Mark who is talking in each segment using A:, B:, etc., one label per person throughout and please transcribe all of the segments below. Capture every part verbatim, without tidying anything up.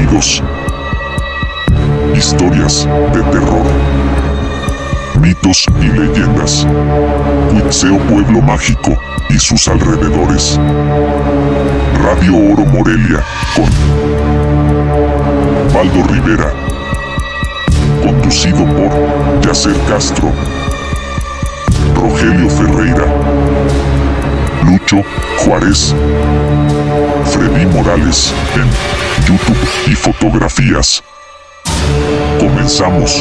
A: Bienvenidos. Historias de terror, mitos y leyendas. Cuitzeo Pueblo Mágico y sus alrededores. Radio Oro Morelia con Baldo Rivera. Conducido por Yacer Castro, Rogelio Ferreira, Lucho Juárez, Freddy Morales en YouTube y fotografías. Comenzamos.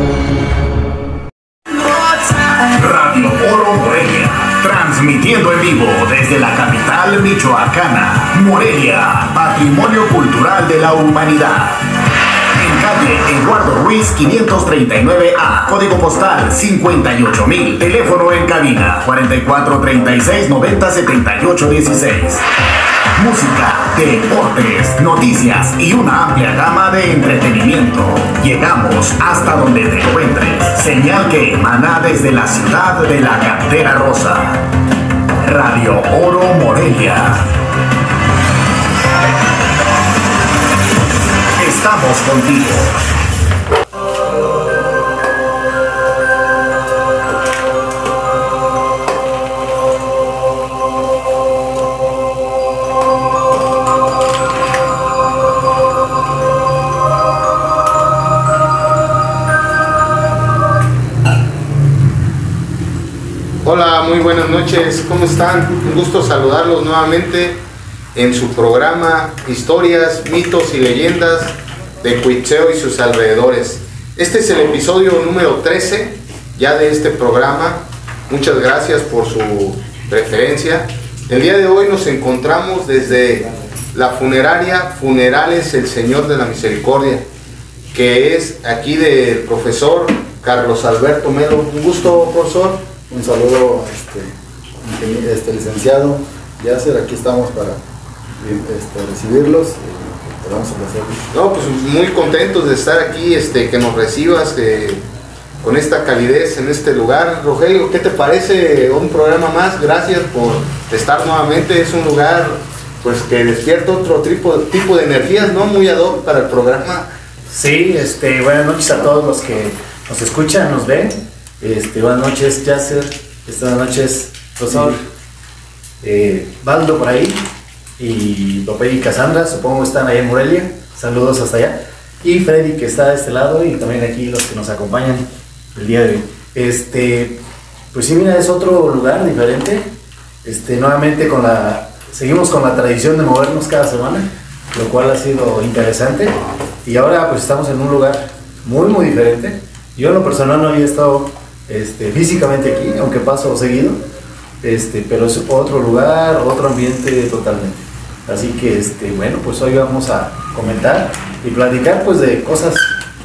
B: Radio Oro Morelia, transmitiendo en vivo desde la capital michoacana, Morelia, patrimonio cultural de la humanidad. En calle Eduardo Ruiz quinientos treinta y nueve A, código postal cincuenta y ocho mil, teléfono en cabina cuarenta y cuatro treinta y seis noventa setenta y ocho dieciséis. Música, deportes, noticias y una amplia gama de entretenimiento. Llegamos hasta donde te encuentres. Señal que emana desde la ciudad de la Cantera Rosa. Radio Oro Morelia. Estamos contigo.
C: Hola, muy buenas noches, ¿cómo están? Un gusto saludarlos nuevamente en su programa Historias, Mitos y Leyendas de Cuitzeo y sus alrededores. Este es el episodio número trece ya de este programa. Muchas gracias por su preferencia. El día de hoy nos encontramos desde la funeraria Funerales El Señor de la Misericordia, que es aquí del profesor Carlos Alberto Melo. Un gusto, profesor.
D: Un saludo, este, este licenciado Yacer, aquí estamos para este, recibirlos y te vamos a placer.
C: No, pues muy contentos de estar aquí, este, que nos recibas eh, con esta calidez en este lugar. Rogelio, ¿qué te parece un programa más? Gracias por estar nuevamente. Es un lugar pues que despierta otro tipo, tipo de energías, ¿no? Muy ad hoc para el programa.
E: Sí, este, buenas noches a todos los que nos escuchan, nos ven. Este, buenas noches, Yacer. Buenas noches, profesor. Eh, Baldo por ahí. Y López y Cassandra, supongo están ahí en Morelia. Saludos hasta allá. Y Freddy, que está de este lado, y también aquí los que nos acompañan el día de hoy. Este, pues sí, mira, es otro lugar diferente. Este, nuevamente con la, seguimos con la tradición de movernos cada semana, lo cual ha sido interesante. Y ahora pues estamos en un lugar muy, muy diferente. Yo en lo personal no había estado Este, físicamente aquí, aunque paso seguido, este, pero es otro lugar, otro ambiente totalmente. Así que, este, bueno, pues hoy vamos a comentar y platicar pues de cosas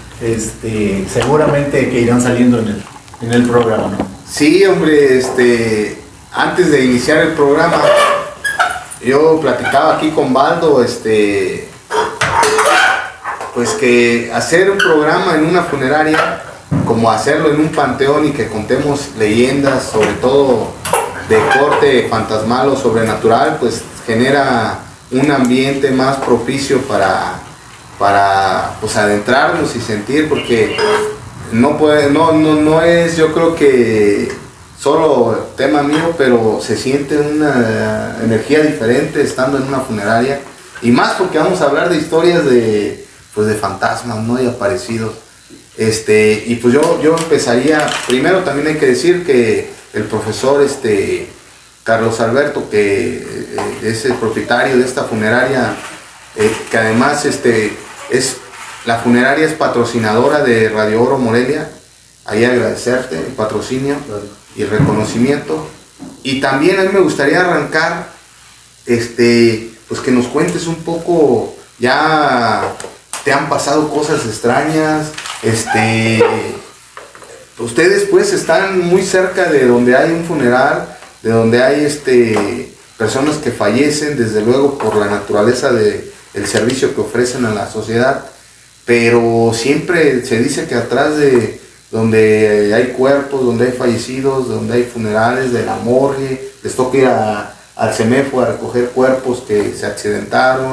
E: este, seguramente que irán saliendo en el, en el programa, ¿no?
C: Sí, hombre, este, antes de iniciar el programa, yo platicaba aquí con Baldo, este, pues que hacer un programa en una funeraria, como hacerlo en un panteón y que contemos leyendas, sobre todo de corte fantasmal o sobrenatural, pues genera un ambiente más propicio para, para pues adentrarnos y sentir, porque no, puede, no, no, no es, yo creo que solo tema mío, pero se siente una energía diferente estando en una funeraria, y más porque vamos a hablar de historias de, pues de fantasmas, ¿no? Y aparecidos. Este, y pues yo, yo empezaría, primero también hay que decir que el profesor este, Carlos Alberto, que eh, es el propietario de esta funeraria, eh, que además este, es, la funeraria es patrocinadora de Radio Oro Morelia, ahí agradecerte el patrocinio y el reconocimiento. Y también a mí me gustaría arrancar, este, pues que nos cuentes un poco, ya te han pasado cosas extrañas. Este, ustedes pues están muy cerca de donde hay un funeral, de donde hay este, personas que fallecen, desde luego por la naturaleza del servicio que ofrecen a la sociedad, pero siempre se dice que atrás de donde hay cuerpos, donde hay fallecidos, donde hay funerales, de la morgue, les toca ir a, al CEMEFO a recoger cuerpos que se accidentaron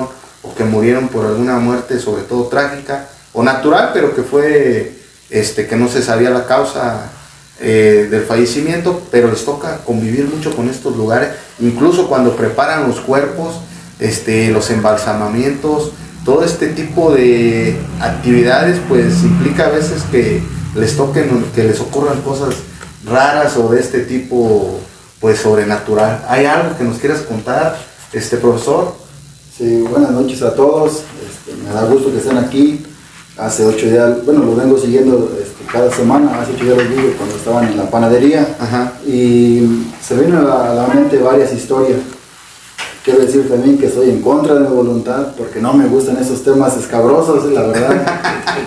C: o que murieron por alguna muerte, sobre todo trágica o natural, pero que fue, este, que no se sabía la causa eh, del fallecimiento, pero les toca convivir mucho con estos lugares, incluso cuando preparan los cuerpos, este, los embalsamamientos, todo este tipo de actividades, pues implica a veces que les toquen, que les ocurran cosas raras o de este tipo, pues sobrenatural. ¿Hay algo que nos quieras contar, este profesor?
D: Sí, buenas noches a todos. Este, me da gusto que estén aquí. Hace ocho días, bueno, lo vengo siguiendo este, cada semana. Hace ocho días los vi cuando estaban en la panadería.
C: Ajá.
D: Y se vienen a la, a la mente varias historias. Quiero decir también que estoy en contra de mi voluntad porque no me gustan esos temas escabrosos, la verdad.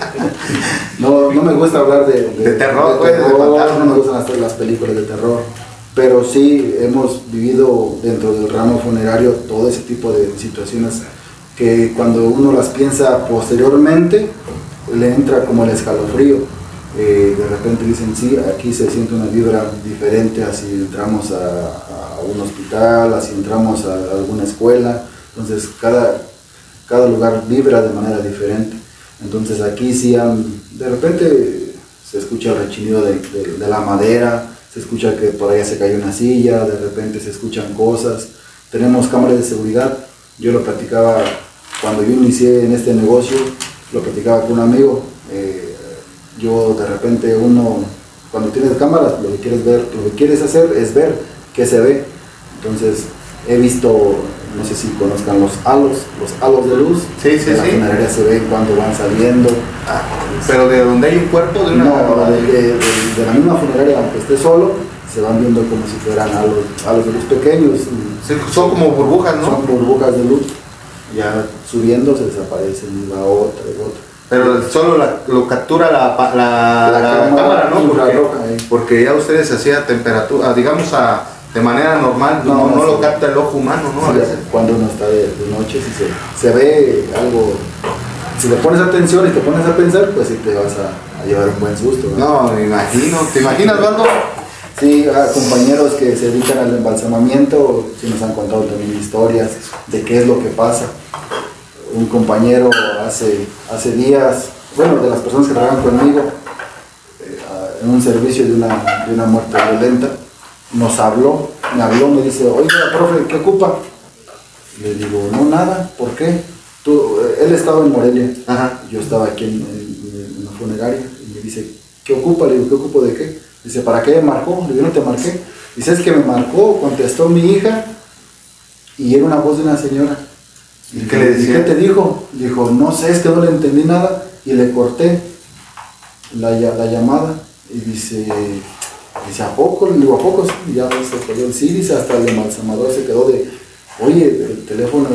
D: No, no me gusta hablar de, de,
C: de terror,
D: de
C: pues,
D: terror,
C: de
D: no me gustan las, las películas de terror. Pero sí hemos vivido dentro del ramo funerario todo ese tipo de situaciones que cuando uno las piensa posteriormente le entra como el escalofrío. Eh, de repente dicen, sí, aquí se siente una vibra diferente, así entramos a, a un hospital, así entramos a, a alguna escuela, entonces cada, cada lugar vibra de manera diferente. Entonces aquí sí han, de repente se escucha el rechinido de, de, de la madera, se escucha que por allá se cayó una silla, de repente se escuchan cosas. Tenemos cámaras de seguridad. Yo lo platicaba cuando yo inicié en este negocio, lo platicaba con un amigo. Eh, yo de repente uno, cuando tienes cámaras, lo que quieres ver, lo que quieres hacer es ver qué se ve. Entonces he visto, no sé si conozcan los halos, los halos de luz.
C: Sí, sí,
D: de la
C: sí.
D: funeraria se ven cuando van saliendo.
C: Ah, pero de donde hay un cuerpo de una...
D: No, de, de, de, de la misma funeraria, aunque esté solo, se van viendo como si fueran halos, halos de luz pequeños.
C: Sí, son como burbujas, ¿no?
D: Son burbujas de luz. Ya subiendo se desaparecen, y va otra y otra.
C: Pero solo la, lo captura la, la,
D: La
C: la
D: cámara
C: cámara, ¿no? Porque,
D: infrarroja, eh.
C: porque ya ustedes hacían temperatura, digamos, a, de manera normal, no,
D: No,
C: no,
D: no,
C: lo
D: sí.
C: capta el ojo humano, ¿no? A
D: Sí,
C: veces.
D: cuando uno está de, de noche, si se, se ve algo. Si le pones atención y te pones a pensar, pues sí te vas a, a llevar un buen susto, ¿no?
C: No, me imagino. ¿Te imaginas, Valdo?
D: Sí, a compañeros que se dedican al embalsamamiento, sí nos han contado también historias de qué es lo que pasa. Un compañero hace, hace días, bueno, de las personas que trabajan conmigo, eh, en un servicio de una, de una muerte violenta, nos habló, me habló, me dice, oiga, profe, ¿qué ocupa? Le digo, no, nada, ¿por qué? Tú, eh, él estaba en Morelia,
C: Ajá.
D: yo estaba aquí en, en, en la funeraria, y me dice, ¿qué ocupa? Le digo, ¿qué ocupo de qué? Dice, ¿para qué me marcó? Le digo, no te marqué. Dice, es que me marcó, contestó mi hija, y era una voz de una señora.
C: ¿Y qué le decía?
D: ¿Y qué te dijo? Dijo, no sé, es que no le entendí nada, y le corté la, la llamada, y dice, dice, ¿a poco? Le digo, ¿a poco? Y ya se quedó el sí, dice, hasta el embalsamador se quedó de, oye, el teléfono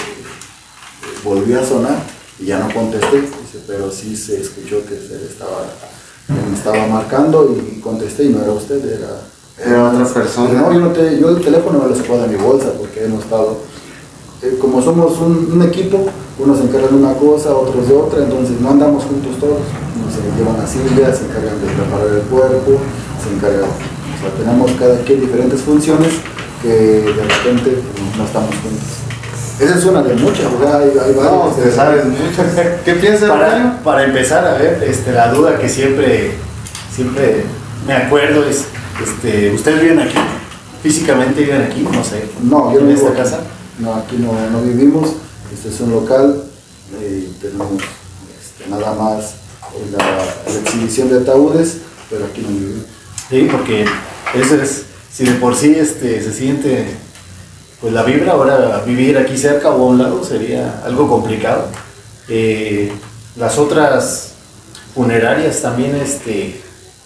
D: este, volvió a sonar, y ya no contesté, dice, pero sí se escuchó que se estaba, me estaba marcando, y contesté, y no era usted, era...
C: Era otra persona.
D: No, yo, no te, yo el teléfono me lo sacó de mi bolsa, porque hemos estado... Eh, como somos un, un equipo, unos se encargan de una cosa, otros de otra, entonces no andamos juntos todos, unos se llevan a sillas, se encargan de preparar el cuerpo, se encargan, o sea, tenemos cada quien diferentes funciones que de repente pues, no estamos juntos. Esa es una de muchas, o sea, hay, hay varias.
C: No, te sabes mucho. ¿Qué piensas,
E: Para,
C: Mario?
E: para empezar a ver, este, la duda que siempre, siempre me acuerdo es, este, ¿ustedes viven aquí? ¿Físicamente viven aquí? No sé.
D: No, yo
E: ¿En
D: no
E: esta
D: vivo aquí.
E: casa?
D: No, aquí no, no vivimos, este es un local, eh, tenemos este, nada más la, la exhibición de ataúdes, pero aquí no vivimos.
E: Sí, porque eso es, si de por sí este, se siente pues la vibra, ahora vivir aquí cerca o a un lado sería algo complicado. Eh, las otras funerarias también, este,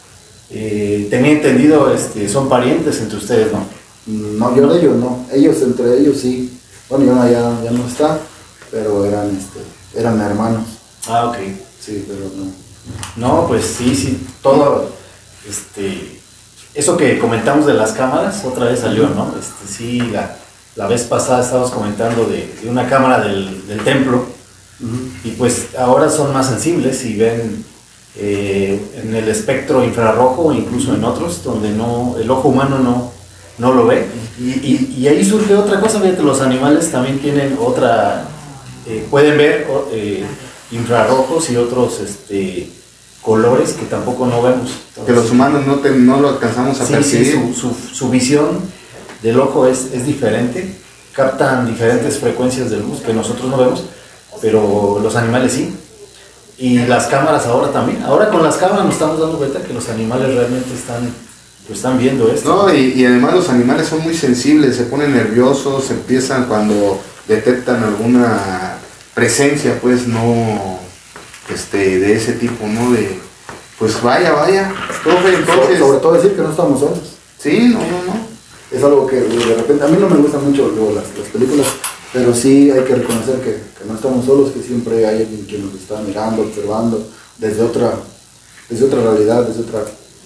E: eh, tenía entendido, este, son parientes entre ustedes, ¿no?
D: No, yo de ellos no, ellos entre ellos sí. Bueno, yo no, ya, ya no está, pero eran, este, eran hermanos.
E: Ah, ok.
D: Sí, pero no.
E: No, pues sí, sí, todo, este, eso que comentamos de las cámaras, otra vez salió, ¿no? Este, sí, la, la vez pasada estábamos comentando de, de una cámara del, del templo,
D: Uh-huh.
E: y pues ahora son más sensibles y ven eh, en el espectro infrarrojo, incluso en otros, donde no, el ojo humano no, no lo ve. Y, y, y ahí surge otra cosa, fíjate, los animales también tienen otra, eh, pueden ver eh, infrarrojos y otros este, colores que tampoco no vemos. Entonces,
C: que los humanos no, te, no lo alcanzamos a
E: sí,
C: percibir.
E: sí, su, su, su visión del ojo es, es diferente, captan diferentes frecuencias de luz que nosotros no vemos, pero los animales sí. Y las cámaras ahora también. Ahora con las cámaras nos estamos dando cuenta que los animales realmente están, pues, están viendo esto.
C: No, y, y además los animales son muy sensibles, se ponen nerviosos, empiezan cuando detectan alguna presencia, pues no, este, de ese tipo, ¿no? De, pues vaya, vaya, profe, entonces.
D: Sobre todo decir que no estamos solos.
C: Sí, no, no, no.
D: Es algo que de repente, a mí no me gustan mucho luego, las, las películas, pero sí hay que reconocer que, que no estamos solos, que siempre hay alguien que nos está mirando, observando, desde otra, desde otra realidad, desde otra,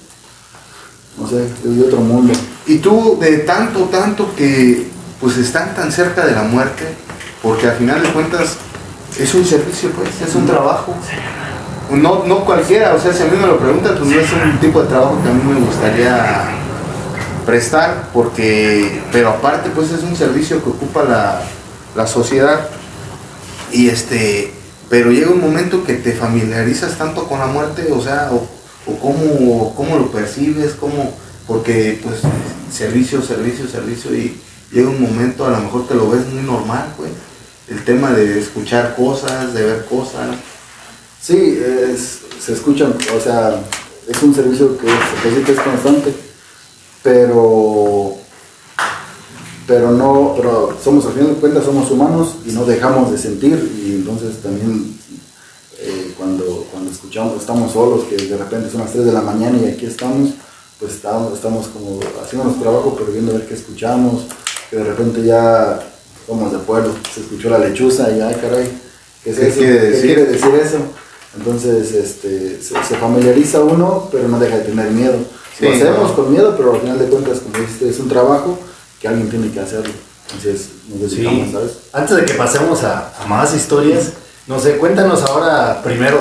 D: no sé, desde otro mundo.
C: Y tú, de tanto, tanto que pues están tan cerca de la muerte, porque al final de cuentas es un servicio, pues, es un trabajo. No, no cualquiera, o sea, si a mí me lo preguntan, pues no es un tipo de trabajo que a mí me gustaría prestar, porque, pero aparte, pues es un servicio que ocupa la, la sociedad, y este, pero llega un momento que te familiarizas tanto con la muerte, o sea, o, o cómo, cómo lo percibes, cómo, porque pues servicio, servicio, servicio, y llega un momento, a lo mejor te lo ves muy normal, pues, el tema de escuchar cosas, de ver cosas.
D: Sí, es, se escuchan, o sea, es un servicio que es, que es constante, pero, pero no, pero somos, al final de cuentas, somos humanos y no dejamos de sentir, y entonces también eh, cuando, cuando escuchamos, estamos solos, que de repente son las tres de la mañana y aquí estamos, pues estamos, estamos como haciendo nuestro trabajo, pero viendo a ver qué escuchamos, que de repente ya somos de pueblo, se escuchó la lechuza y ay caray, ¿qué es
C: ¿Qué
D: eso?
C: quiere
D: ¿Qué
C: decir?
D: quiere decir eso? Entonces este, se, se familiariza uno, pero no deja de tener miedo.
C: Sí,
D: Lo hacemos
C: no.
D: con miedo, pero al final de cuentas, como dijiste, es un trabajo que alguien tiene que hacerlo. Entonces nos dedicamos,
E: Sí.
D: ¿sabes?
E: Antes de que pasemos a, a más historias, no sé, cuéntanos ahora primero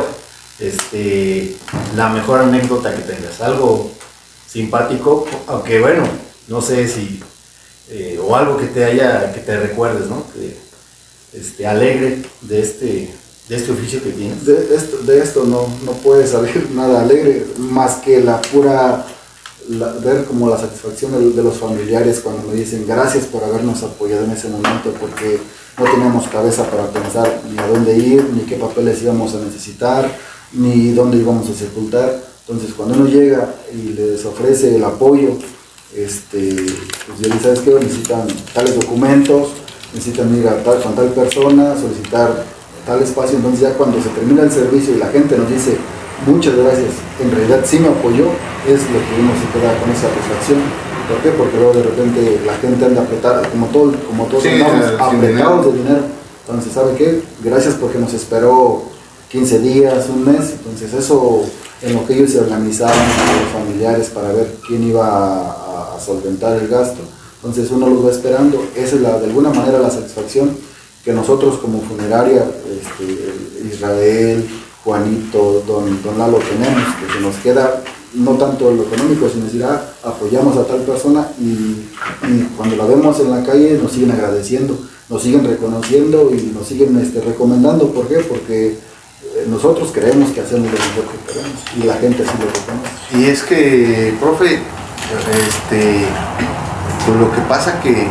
E: este, la mejor anécdota que tengas, algo simpático, aunque bueno, no sé si, eh, o algo que te haya, que te recuerdes, ¿no? Que, este, alegre de este, de este oficio que tienes.
D: De esto, de esto no, no puede salir nada alegre, más que la pura, la- ver como la satisfacción de, de los familiares cuando me dicen gracias por habernos apoyado en ese momento, porque no teníamos cabeza para pensar ni a dónde ir, ni qué papeles íbamos a necesitar, ni dónde íbamos a sepultar. Entonces cuando uno llega y les ofrece el apoyo, este, pues ya sabes que necesitan tales documentos, necesitan ir a tal, con tal persona, solicitar tal espacio. Entonces ya cuando se termina el servicio y la gente nos dice muchas gracias, en realidad sí me apoyó, es lo que uno se queda con esa satisfacción. ¿Por qué? Porque luego de repente la gente anda apretada, como, todo, como todos
C: Sí,
D: andamos
C: sin
D: apretados de dinero. Entonces, ¿sabe qué? Gracias porque nos esperó quince días, un mes. Entonces eso, en lo que ellos se organizaban con los familiares para ver quién iba a, a solventar el gasto. Entonces uno los va esperando. Esa es la, de alguna manera la satisfacción que nosotros como funeraria, este, Israel, Juanito, don, don Lalo tenemos, que se nos queda no tanto lo económico, sino decir, ah, apoyamos a tal persona y, y cuando la vemos en la calle nos siguen agradeciendo, nos siguen reconociendo y nos siguen este, recomendando. ¿Por qué? Porque eh, nosotros creemos que hacemos lo mejor que queremos y la gente así lo reconoce.
C: Y es que, profe, este, pues lo que pasa que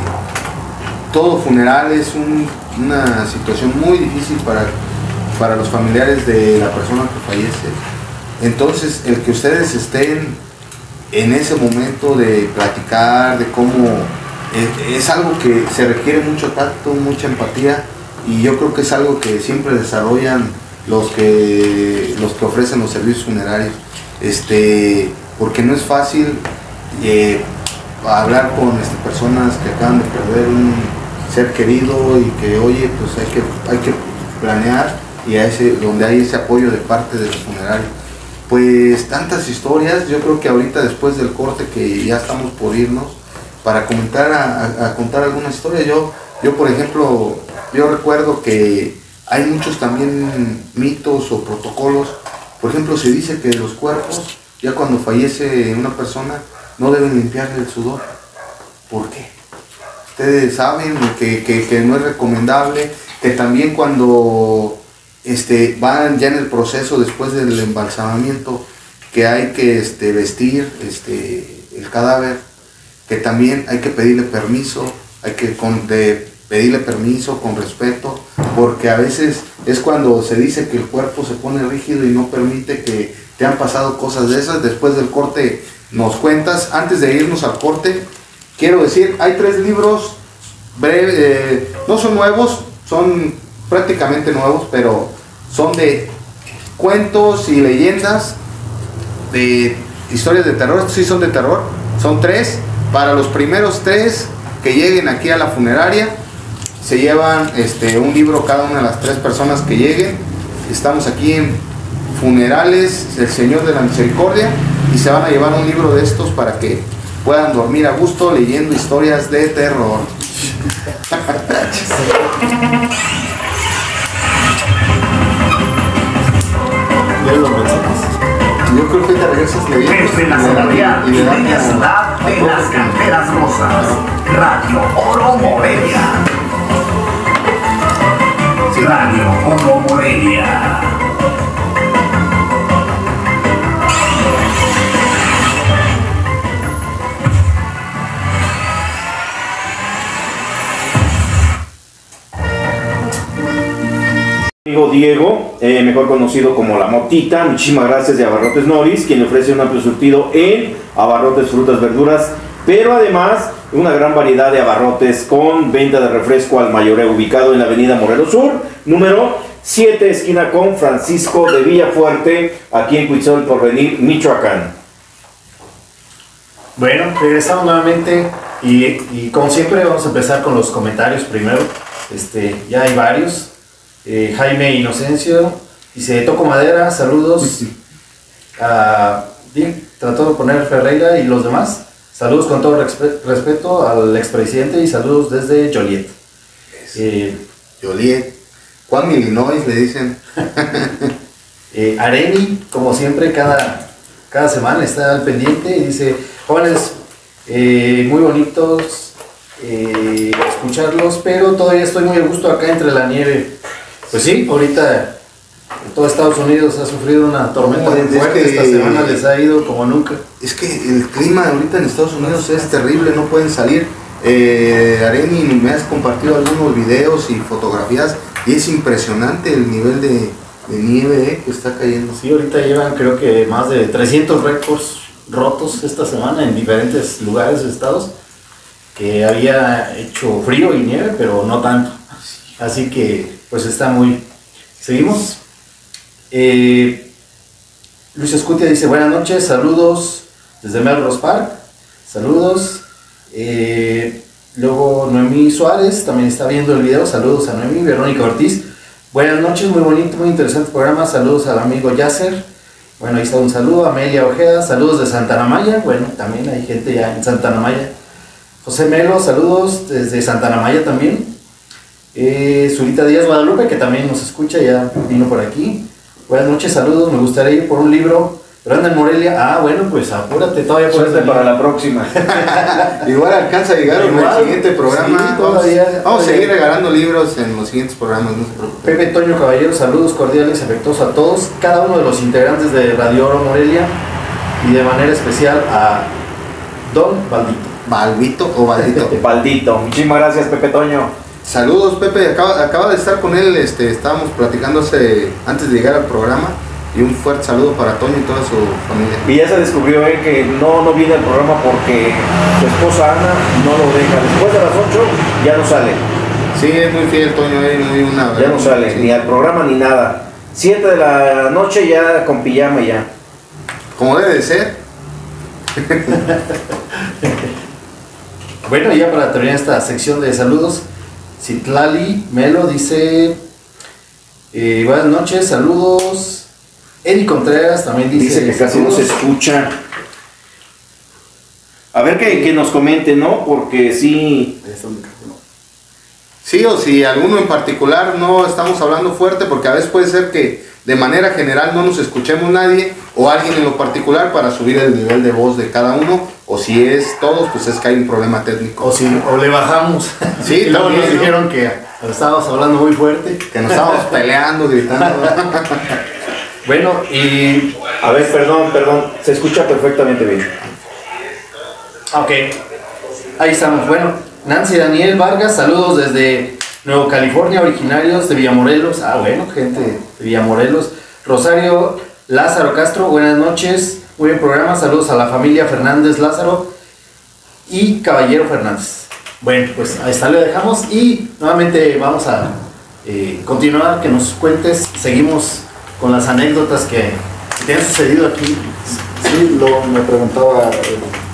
C: todo funeral es un, una situación muy difícil para, para los familiares de la persona que fallece. Entonces, el que ustedes estén en ese momento de platicar, de cómo, es, es algo que se requiere mucho tacto, mucha empatía, y yo creo que es algo que siempre desarrollan los que, los que ofrecen los servicios funerarios, este, porque no es fácil eh, hablar con este, personas que acaban de perder un ser querido y que, oye, pues hay que, hay que planear, y a ese, donde hay ese apoyo de parte del funerario. Pues tantas historias, yo creo que ahorita después del corte que ya estamos por irnos, para comentar, a, a, a contar alguna historia. Yo, yo por ejemplo, yo recuerdo que hay muchos también mitos o protocolos. Por ejemplo, se dice que los cuerpos, ya cuando fallece una persona, no deben limpiarle el sudor. ¿Por qué? Ustedes saben que, que, que no es recomendable, que también cuando este, van ya en el proceso después del embalsamamiento, que hay que este, vestir este, el cadáver, que también hay que pedirle permiso, hay que con, de, pedirle permiso con respeto, porque a veces es cuando se dice que el cuerpo se pone rígido y no permite que te han pasado cosas de esas. Después del corte nos cuentas. Antes de irnos al corte, quiero decir, hay tres libros breves, eh, no son nuevos, son prácticamente nuevos, pero son de cuentos y leyendas, de historias de terror. Sí son de terror, son tres. Para los primeros tres que lleguen aquí a la funeraria, se llevan este, un libro cada una de las tres personas que lleguen. Estamos aquí en Funerales El Señor de la Misericordia y se van a llevar un libro de estos para que puedan dormir a gusto leyendo historias de terror. Yo creo que te regresas leyendo.
B: Desde la Salarial y media ciudad de las Canteras Rosas, Radio Oro Morelia. Radio Oro Morelia.
F: Amigo Diego, eh, mejor conocido como La Motita, muchísimas gracias de Abarrotes Noris, quien le ofrece un amplio surtido en abarrotes, frutas, verduras, pero además una gran variedad de abarrotes con venta de refresco al mayoreo, ubicado en la avenida Morelos Sur, número siete, esquina con Francisco de Villafuerte, aquí en Cuitzol Porvenir, Michoacán.
E: Bueno, regresamos nuevamente y, y como siempre vamos a empezar con los comentarios primero. Este, ya hay varios. Eh, Jaime Inocencio dice: toco madera, saludos a Dick, trató de poner Ferreira y los demás. Saludos con todo respe respeto al expresidente y saludos desde Joliet. Eh,
C: Joliet, Juan Illinois le dicen.
E: eh, Areni, como siempre, cada, cada semana está al pendiente y dice: jóvenes, eh, muy bonitos eh, escucharlos, pero todavía estoy muy a gusto acá entre la nieve. Pues sí, ahorita todo Estados Unidos ha sufrido una tormenta muy fuerte, esta semana les ha ido como nunca.
C: Es que el clima ahorita en Estados Unidos es terrible, no pueden salir. Eh, Areni, me has compartido algunos videos y fotografías y es impresionante el nivel de, de nieve eh, que está cayendo.
E: Sí, ahorita llevan creo que más de trescientos récords rotos esta semana en diferentes lugares de estados, que había hecho frío y nieve, pero no tanto. Así que pues está muy... Seguimos. Eh, Luis Escutia dice: buenas noches, saludos desde Melrose Park. Saludos. Eh, luego Noemí Suárez también está viendo el video. Saludos a Noemí. Verónica Ortiz: buenas noches, muy bonito, muy interesante programa. Saludos al amigo Yasser. Bueno, ahí está un saludo. Amelia Ojeda: saludos de Santana Maya. Bueno, también hay gente ya en Santana Maya. José Melo: saludos desde Santana Maya también. Eh, Zulita Díaz Guadalupe, que también nos escucha, ya vino por aquí. Buenas noches, saludos, me gustaría ir por un libro, pero anda en Morelia. Ah, bueno, pues apúrate, todavía puedes
F: Suerte para la próxima.
C: Igual alcanza a llegar en el siguiente programa.
E: Sí, todavía,
C: vamos, vamos a seguir regalando libros en los siguientes programas, no se preocupen.
E: Pepe Toño Caballero: saludos cordiales, afectuosos a todos, cada uno de los integrantes de Radio Oro Morelia y de manera especial a Don Baldito.
C: ¿Balbito o Baldito?
F: Baldito, muchísimas gracias, Pepe Toño.
C: Saludos, Pepe, acaba, acaba de estar con él, este, estábamos platicando hace, antes de llegar al programa, y un fuerte saludo para Toño y toda su familia.
F: Y ya se descubrió él que no, no viene al programa porque su esposa Ana no lo deja. Después de las ocho ya no sale.
C: Sí, es muy fiel Toño, es muy una...
F: Ya no sale,
C: sí.
F: ni al programa ni nada. siete de la noche ya con pijama ya.
C: Como debe de ser.
E: Bueno, ya para terminar esta sección de saludos, Citlali Melo dice: eh, buenas noches, saludos. Eddie Contreras también dice,
F: Dice que casi no se escucha. A ver que, que nos comente, ¿no? Porque sí.
C: Sí, o si alguno en particular no estamos hablando fuerte, porque a veces puede ser que de manera general no nos escuchemos nadie, o alguien en lo particular para subir el nivel de voz de cada uno, o si es todos, pues es que hay un problema técnico.
E: O, si, o le bajamos.
C: Sí,
E: y luego
C: también,
E: nos
C: ¿no?
E: dijeron que Estábamos hablando muy fuerte.
C: Que nos estábamos peleando, gritando.
E: Bueno, y...
F: A ver, perdón, perdón, se escucha perfectamente bien.
E: Ok, ahí estamos. Bueno, Nancy Daniel Vargas, saludos desde Nuevo California, originarios de Villamorelos. Ah, bueno, gente de Villamorelos. Rosario Lázaro Castro, buenas noches. Muy buen programa, saludos a la familia Fernández Lázaro y Caballero Fernández. Bueno, pues ahí está, le dejamos y nuevamente vamos a eh, continuar, que nos cuentes. Seguimos con las anécdotas que te han sucedido aquí.
D: Sí, lo, me preguntaba el,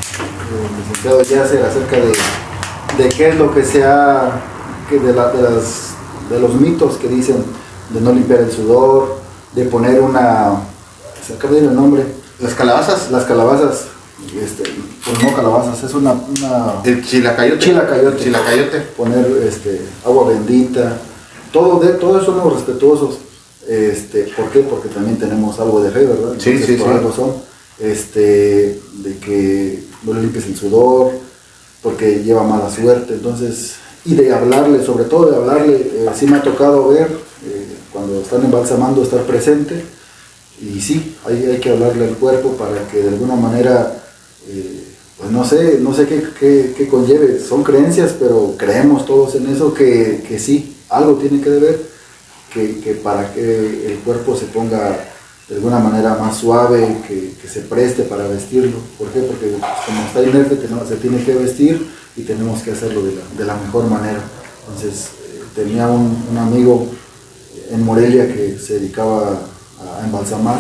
D: el licenciado Yasser acerca de, de qué es lo que se ha, que de, la, de, las, de los mitos que dicen de no limpiar el sudor, de poner una, se acaba de ir el nombre,
C: Las calabazas.
D: las calabazas, este, pues no calabazas, es una, una
C: El chilacayote.
D: Chilacayote.
C: Chilacayote.
D: poner este, agua bendita, todo, de, todo eso somos respetuosos. Este, ¿por qué? Porque también tenemos algo de fe, ¿verdad?
C: Sí,
D: Entonces,
C: sí,
D: por
C: sí.
D: algo son, este, de que no le limpies el sudor, porque lleva mala suerte, entonces, y de hablarle, sobre todo de hablarle, eh, sí me ha tocado ver, eh, cuando están embalsamando, estar presente, y sí, hay, hay que hablarle al cuerpo para que de alguna manera, eh, pues no sé, no sé qué, qué, qué conlleve, son creencias, pero creemos todos en eso, que, que sí, algo tiene que deber. Que, que para que el cuerpo se ponga de alguna manera más suave, que, que se preste para vestirlo. ¿Por qué? Porque pues, como está inerte, tenemos, se tiene que vestir y tenemos que hacerlo de la, de la mejor manera. Entonces, eh, tenía un, un amigo en Morelia que se dedicaba a, a embalsamar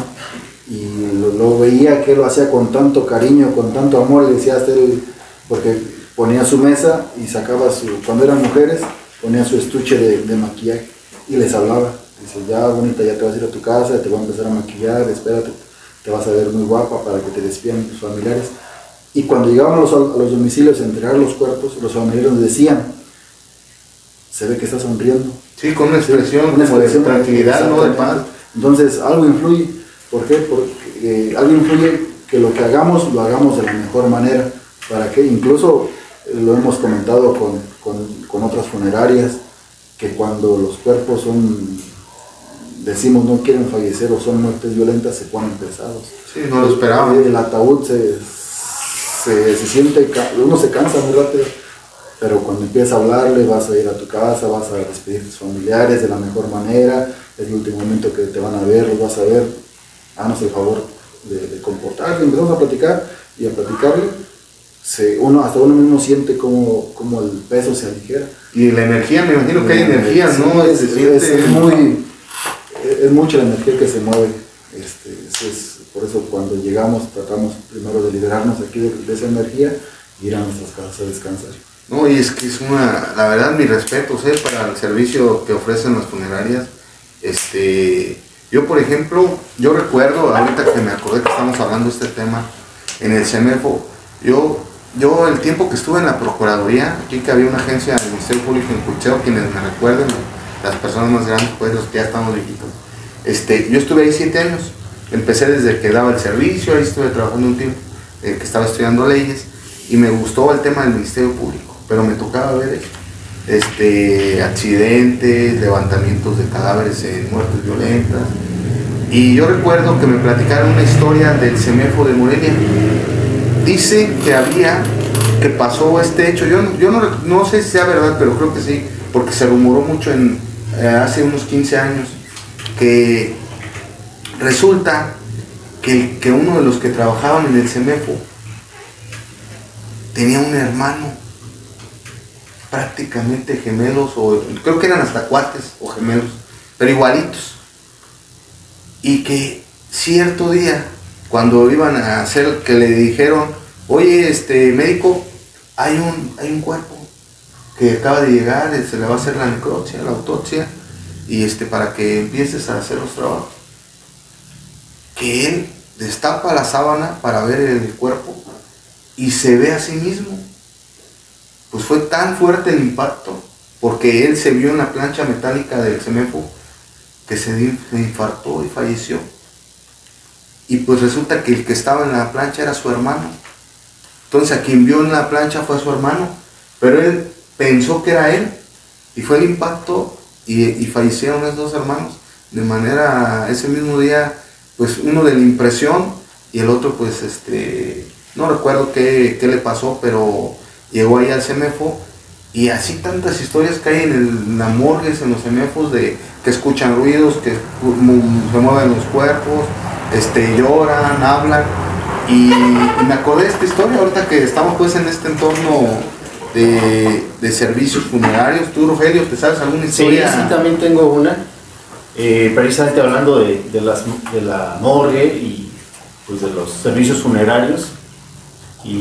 D: y lo, lo veía que él lo hacía con tanto cariño, con tanto amor, le decía hasta él, porque ponía su mesa y sacaba su, cuando eran mujeres, ponía su estuche de, de maquillaje. Y les hablaba, dice, ya bonita, ya te vas a ir a tu casa, te voy a empezar a maquillar, espérate, te vas a ver muy guapa para que te despidan tus familiares. Y cuando llegaban a los, a los domicilios a entregar los cuerpos, los familiares nos decían, se ve que está sonriendo.
C: Sí, con una expresión,
D: Una
C: como
D: expresión
C: de tranquilidad, no de paz.
D: Entonces, algo influye. ¿Por qué? Porque eh, algo influye que lo que hagamos, lo hagamos de la mejor manera. ¿Para qué? Incluso eh, lo hemos comentado con, con, con otras funerarias, que cuando los cuerpos son, decimos no quieren fallecer o son muertes violentas, se ponen pesados.
C: Sí, no lo esperaba.
D: El ataúd se, se, se siente, uno se cansa muy rápido, pero cuando empiezas a hablarle, vas a ir a tu casa, vas a despedir a tus familiares de la mejor manera, es el último momento que te van a ver, los vas a ver, háganos el favor de, de comportarte, empezamos a platicar y a platicarle. Se, uno, hasta uno mismo siente como, como el peso se aligera.
C: Y la energía, me imagino que hay energía,
D: Sí,
C: ¿no?
D: Es,
C: Se
D: es-
C: siente-
D: es muy, es mucha la energía que se mueve. Este, eso es, por eso cuando llegamos tratamos primero de liberarnos aquí de, de esa energía y ir a nuestras casas a descansar.
C: No, y es que es una, la verdad, mis respetos, ¿eh? Para el servicio que ofrecen las funerarias. Este, yo, por ejemplo, yo recuerdo, ahorita que me acordé que estamos hablando de este tema, en el CEMEFO, yo... Yo el tiempo que estuve en la Procuraduría, aquí que había una agencia del Ministerio Público en Cucheo, quienes me recuerden, las personas más grandes, pues los que ya estamos viejitos, este, yo estuve ahí siete años, empecé desde que daba el servicio, ahí estuve trabajando un tiempo, eh, que estaba estudiando leyes, y me gustó el tema del Ministerio Público, pero me tocaba ver este, accidentes, levantamientos de cadáveres en muertes violentas, y yo recuerdo que me platicaron una historia del CEMEFO de Morelia. Dice que había, que pasó este hecho, yo, yo no, no sé si sea verdad, pero creo que sí, porque se rumoró mucho en, eh, hace unos quince años, que resulta que, que uno de los que trabajaban en el CEMEFO tenía un hermano, prácticamente gemelos, o creo que eran hasta cuates o gemelos, pero igualitos, y que cierto día, cuando iban a hacer, que le dijeron, oye, este médico, hay un, hay un cuerpo que acaba de llegar, se le va a hacer la necropsia, la autopsia, y este, para que empieces a hacer los trabajos. Que él destapa la sábana para ver el cuerpo y se ve a sí mismo. Pues fue tan fuerte el impacto, porque él se vio en la plancha metálica del CEMEFO, que se, se infartó y falleció. Y pues resulta que el que estaba en la plancha era su hermano. Entonces a quien vio en la plancha fue a su hermano, pero él pensó que era él, y fue el impacto y, y fallecieron esos dos hermanos de manera, ese mismo día, pues uno de la impresión y el otro pues este, no recuerdo qué, qué le pasó, pero llegó ahí al CEMEFO y así tantas historias que hay en, el, en la morgues, en los CEMEFOs, de que escuchan ruidos, que se mueven los cuerpos, este, lloran, hablan. Y, y me acordé de esta historia ahorita que estamos pues en este entorno de, de servicios funerarios. Tú, Rogelio, ¿te sabes alguna historia?
E: Sí, sí, también tengo una, eh, precisamente hablando de, de, las, de la morgue y pues de los servicios funerarios, y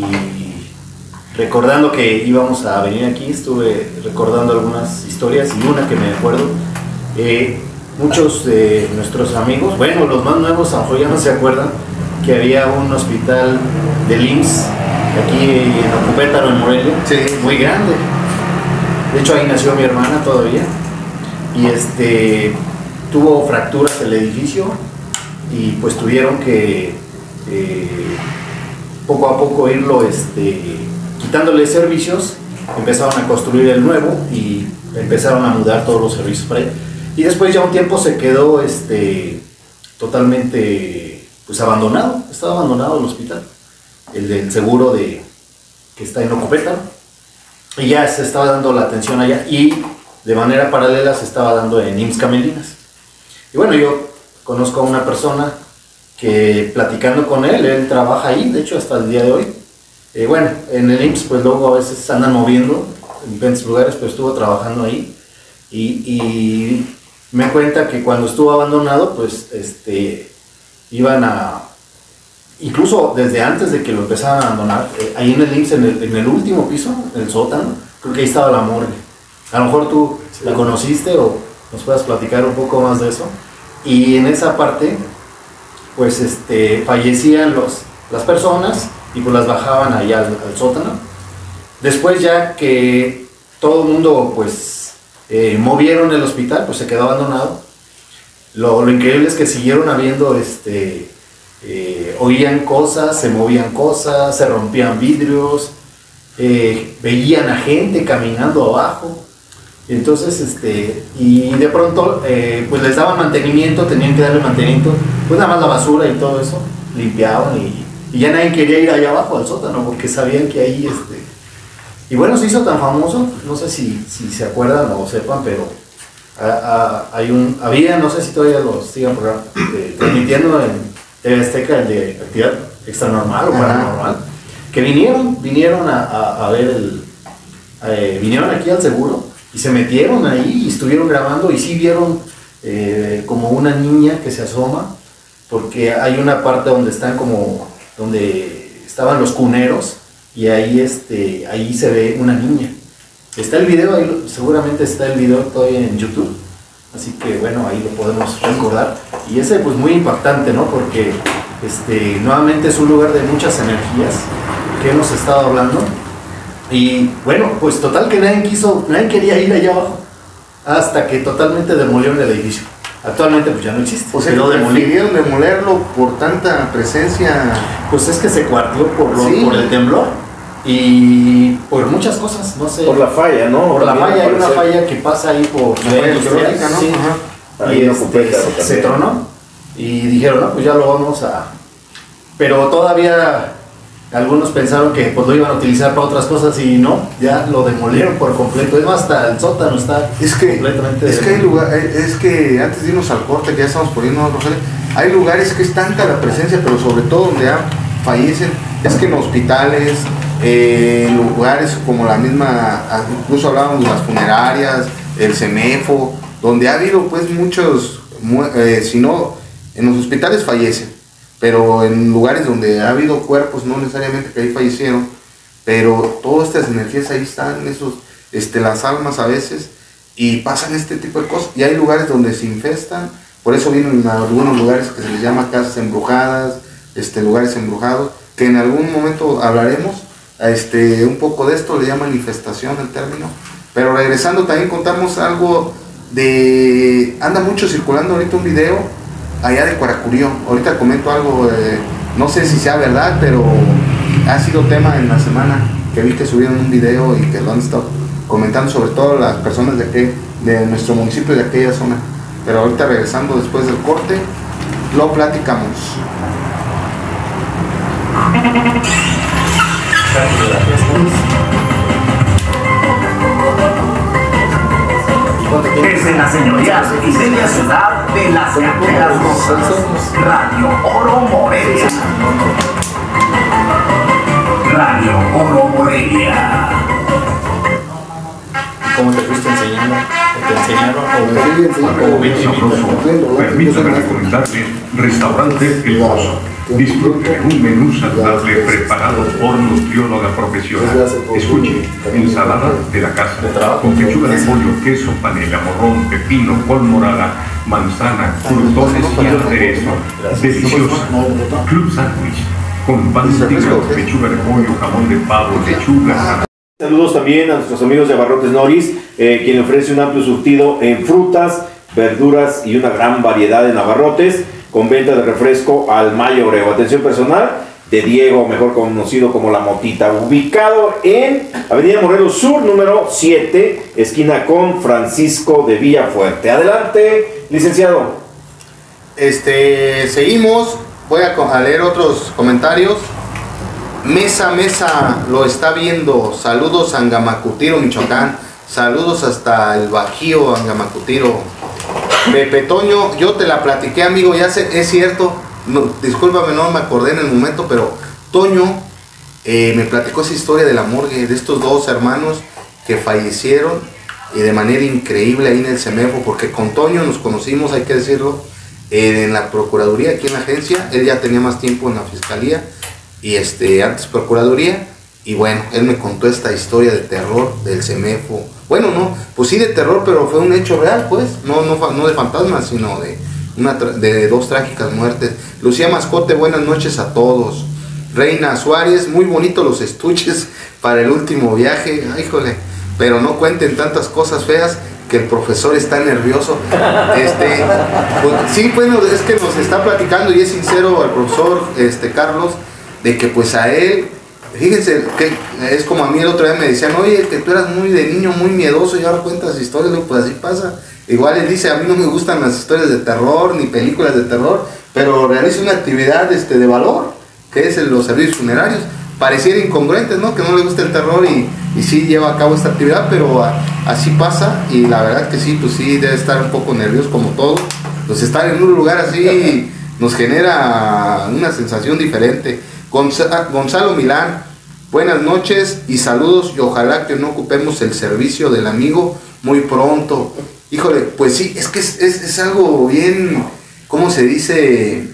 E: recordando que íbamos a venir aquí, estuve recordando algunas historias y una que me acuerdo. Eh, muchos de nuestros amigos, bueno, los más nuevos a lo mejor ya no se acuerdan, que había un hospital del I M S S aquí en Ocupétaro, en Morelia,
C: sí,
E: muy grande. De hecho ahí nació mi hermana todavía, y este tuvo fracturas el edificio y pues tuvieron que eh, poco a poco irlo este, quitándole servicios. Empezaron a construir el nuevo y empezaron a mudar todos los servicios para ahí, y después ya un tiempo se quedó este, totalmente pues abandonado, estaba abandonado el hospital, el del seguro de, que está en Ocupétaro, y ya se estaba dando la atención allá, y de manera paralela se estaba dando en I M S S Camelinas. Y bueno, yo conozco a una persona que, platicando con él, él trabaja ahí, de hecho hasta el día de hoy. Eh, bueno, en el I M S S pues luego a veces andan moviendo en diferentes lugares, pero estuvo trabajando ahí, y, y me cuenta que cuando estuvo abandonado, pues este iban a, incluso desde antes de que lo empezaran a abandonar, eh, ahí en el I M S S, en el, en el último piso, en el sótano, creo que ahí estaba la morgue. A lo mejor tú sí la conociste o nos puedas platicar un poco más de eso. Y en esa parte, pues este, fallecían los, las personas y pues las bajaban allá al, al sótano. Después ya que todo el mundo pues eh, movieron el hospital, pues se quedó abandonado. Lo, lo increíble es que siguieron habiendo, este, eh, oían cosas, se movían cosas, se rompían vidrios, eh, veían a gente caminando abajo. Entonces, este, y de pronto, eh, pues les daban mantenimiento, tenían que darle mantenimiento, pues nada más la basura y todo eso, limpiaban y, y ya nadie quería ir allá abajo al sótano porque sabían que ahí, este, y bueno, se hizo tan famoso, no sé si, si se acuerdan o sepan, pero A, a, hay un, había, no sé si todavía lo sigan eh, transmitiendo en T V Azteca, el de Actividad Extranormal o Paranormal, que vinieron, vinieron a, a, a ver el, eh, vinieron aquí al seguro y se metieron ahí y estuvieron grabando y sí vieron eh, como una niña que se asoma, porque hay una parte donde están como, donde estaban los cuneros y ahí, este, ahí se ve una niña. Está el video, ahí, seguramente está el video todavía en YouTube, así que bueno, ahí lo podemos recordar. Y ese pues muy impactante, ¿no? Porque este, nuevamente es un lugar de muchas energías que hemos estado hablando. Y bueno, pues total que nadie quiso, nadie quería ir allá abajo, hasta que totalmente demolieron el edificio. Actualmente pues ya no existe.
C: O sea,
E: quedó
C: demolerían demolerlo por tanta presencia.
E: Pues es que se cuartió por, lo,
C: sí.
E: por el temblor. Y por muchas cosas, no sé.
F: Por la falla, ¿no?
E: Por la
F: También
E: falla, hay una
F: aparecer.
E: falla que pasa ahí por
C: La falla geológica, ¿no?
E: sí.
C: Ajá.
F: Ahí
E: Y
F: en
E: este,
F: Ocupétaro
E: se, se
F: también.
E: tronó. Y dijeron, no, pues ya lo vamos a. Pero todavía algunos pensaron que pues lo iban a utilizar para otras cosas y no, ya lo demolieron por completo. Es más, hasta el sótano está
C: Es que,
E: completamente
C: es que hay lugar, es que antes de irnos al corte, que ya estamos poniendo, Rogelio, hay lugares que es tanta la presencia, pero sobre todo donde ya fallecen, es que en hospitales, eh, en lugares como la misma, incluso hablábamos de las funerarias, el CEMEFO, donde ha habido pues muchos, eh, si no, en los hospitales fallecen, pero en lugares donde ha habido cuerpos, no necesariamente que ahí fallecieron, pero todas estas energías ahí están, esos, este, las almas a veces, y pasan este tipo de cosas, y hay lugares donde se infestan, por eso vienen a algunos lugares que se les llama casas embrujadas, este, lugares embrujados, que en algún momento hablaremos, este, un poco de esto, le llaman manifestación el término, pero regresando también contamos algo de, anda mucho circulando ahorita un video, allá de Cuaracurío, ahorita comento algo, eh, no sé si sea verdad, pero ha sido tema en la semana, que vi que subieron un video y que lo han estado comentando sobre todo las personas de, aquel, de nuestro municipio, de aquella zona. Pero ahorita regresando después del corte, lo platicamos.
B: Desde la señorial y bella ciudad de las Canteras Rosas, Radio Oro Morelia. Radio Oro Morelia.
G: ¿Cómo te fuiste enseñando? ¿O te enseñaron?
A: Sabroso. Permítame recomendarle Restaurante El Pozo. Disfrute de un menú saludable preparado por nutrióloga profesional. Escuche, ensalada de la casa, con pechuga de pollo, queso, panela, morrón, pepino, col morada, manzana, crutones y aderezo. Deliciosa. Club Sandwich, con pan tigre, pechuga de pollo, jamón de pavo, lechuga.
F: Saludos también a nuestros amigos de Abarrotes Noris, eh, quien ofrece un amplio surtido en frutas, verduras y una gran variedad en abarrotes, con venta de refresco al mayoreo. Atención personal de Diego, mejor conocido como La Motita, ubicado en Avenida Morelos Sur, número siete, esquina con Francisco de Villafuerte. Adelante, licenciado.
C: Este, seguimos, voy a, a leer otros comentarios. Mesa, mesa, lo está viendo. Saludos a Angamacutiro, Michoacán. Saludos hasta el Bajío, Angamacutiro. Pepe Toño, yo te la platiqué, amigo, ya sé, es cierto. No, discúlpame, no me acordé en el momento, pero Toño eh, me platicó esa historia de la morgue, de estos dos hermanos que fallecieron y de manera increíble ahí en el CEMEFO, porque con Toño nos conocimos, hay que decirlo, eh, en la Procuraduría, aquí en la agencia. Él ya tenía más tiempo en la Fiscalía y este, antes Procuraduría, y bueno, él me contó esta historia de terror del CEMEFO. Bueno, no, pues sí de terror, pero fue un hecho real, pues, no, no, no de fantasmas, sino de, una de dos trágicas muertes. Lucía Mascote, buenas noches a todos. Reina Suárez, muy bonitos los estuches para el último viaje. Ay, híjole, pero no cuenten tantas cosas feas que el profesor está nervioso. Este, pues, sí, bueno, es que nos está platicando y es sincero el profesor este, Carlos, de que pues a él, fíjense, que es como a mí el otro día me decían, oye, que tú eras muy de niño, muy miedoso y ahora cuentas historias. Pues así pasa. Igual él dice, a mí no me gustan las historias de terror ni películas de terror, pero realiza una actividad este, de valor, que es en los servicios funerarios. Pareciera incongruente, ¿no? Que no le gusta el terror y, y sí lleva a cabo esta actividad, pero a, así pasa, y la verdad que sí, pues sí debe estar un poco nervioso como todo. Pues estar en un lugar así nos genera una sensación diferente. Gonza, Gonzalo Milán, buenas noches y saludos, y ojalá que no ocupemos el servicio del amigo muy pronto. Híjole, pues sí, es que es, es, es algo bien, ¿cómo se dice?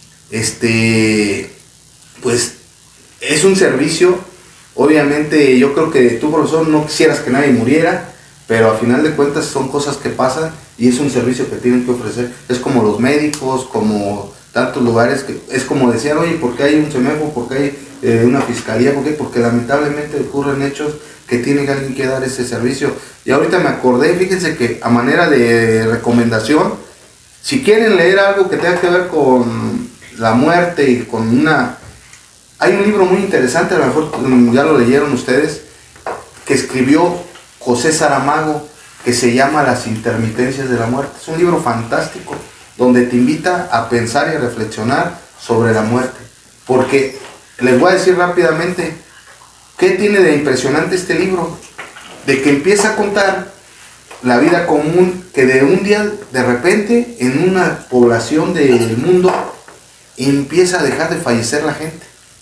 C: Este, pues es un servicio, obviamente yo creo que tú, profesor, no quisieras que nadie muriera, pero a final de cuentas son cosas que pasan y es un servicio que tienen que ofrecer. Es como los médicos, como tantos lugares, que es como decían, oye, ¿por qué hay un CEMEFO? ¿Por qué hay eh, una fiscalía? ¿Por qué? Porque lamentablemente ocurren hechos que tiene alguien que dar ese servicio. Y ahorita me acordé, fíjense que a manera de recomendación, si quieren leer algo que tenga que ver con la muerte y con una... Hay un libro muy interesante, a lo mejor ya lo leyeron ustedes, que escribió José Saramago, que se llama Las intermitencias de la muerte. Es un libro fantástico, donde te invita a pensar y a reflexionar sobre la muerte. Porque les voy a decir rápidamente, ¿qué tiene de impresionante este libro? De que empieza a contar la vida común, que de un día, de repente, en una población del mundo, empieza a dejar de fallecer la gente.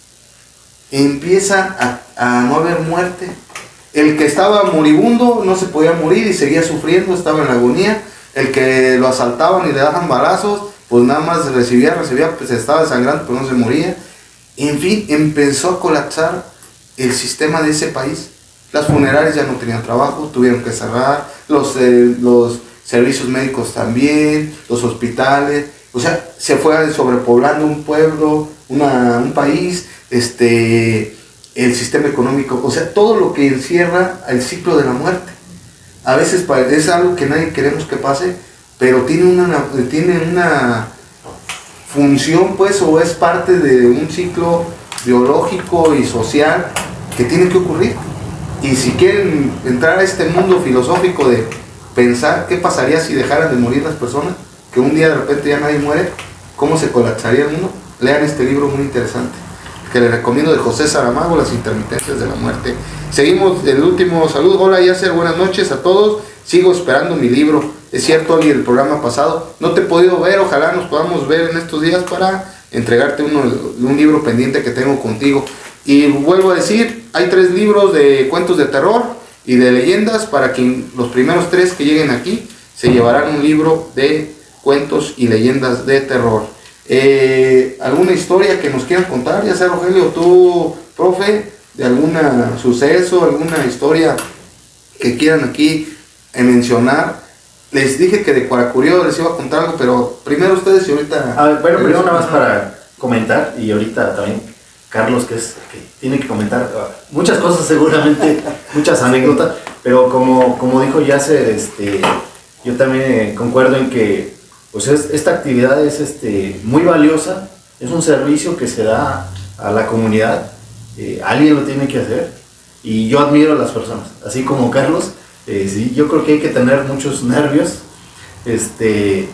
C: Empieza a, a no haber muerte. El que estaba moribundo no se podía morir y seguía sufriendo, estaba en la agonía. El que lo asaltaban y le daban balazos, pues nada más recibía, recibía, pues estaba desangrando, pero no se moría. En fin, empezó a colapsar el sistema de ese país. Las funerarias ya no tenían trabajo, tuvieron que cerrar, los, eh, los servicios médicos también, los hospitales. O sea, se fue sobrepoblando un pueblo, una, un país, este, el sistema económico, o sea, todo lo que encierra el ciclo de la muerte. A veces es algo que nadie queremos que pase, pero tiene una, tiene una función, pues, o es parte de un ciclo biológico y social que tiene que ocurrir. Y si quieren entrar a este mundo filosófico de pensar qué pasaría si dejaran de morir las personas, que un día de repente ya nadie muere, cómo se colapsaría el mundo, lean este libro muy interesante, que les recomiendo, de José Saramago, Las intermitencias de la muerte. Seguimos el último saludo. Hola Yasser, buenas noches a todos. Sigo esperando mi libro. Es cierto, Ali, el programa pasado no te he podido ver, ojalá nos podamos ver en estos días para entregarte uno, un libro pendiente que tengo contigo. Y vuelvo a decir, hay tres libros de cuentos de terror y de leyendas, para que los primeros tres que lleguen aquí se llevarán un libro de cuentos y leyendas de terror. Eh, ¿Alguna historia que nos quieran contar? Ya sea Rogelio, tú, profe, de algún suceso, alguna historia que quieran aquí eh, mencionar. Les dije que de Cuaracurio les iba a contar algo, pero primero ustedes y ahorita...
E: A ver, bueno, primero nada más para comentar, y ahorita también Carlos, que es que tiene que comentar muchas cosas seguramente, muchas anécdotas, pero como, como dijo Yasser, este, yo también eh, concuerdo en que pues es, esta actividad es este, muy valiosa, es un servicio que se da a la comunidad, eh, alguien lo tiene que hacer, y yo admiro a las personas, así como Carlos. Eh, sí, yo creo que hay que tener muchos nervios, este,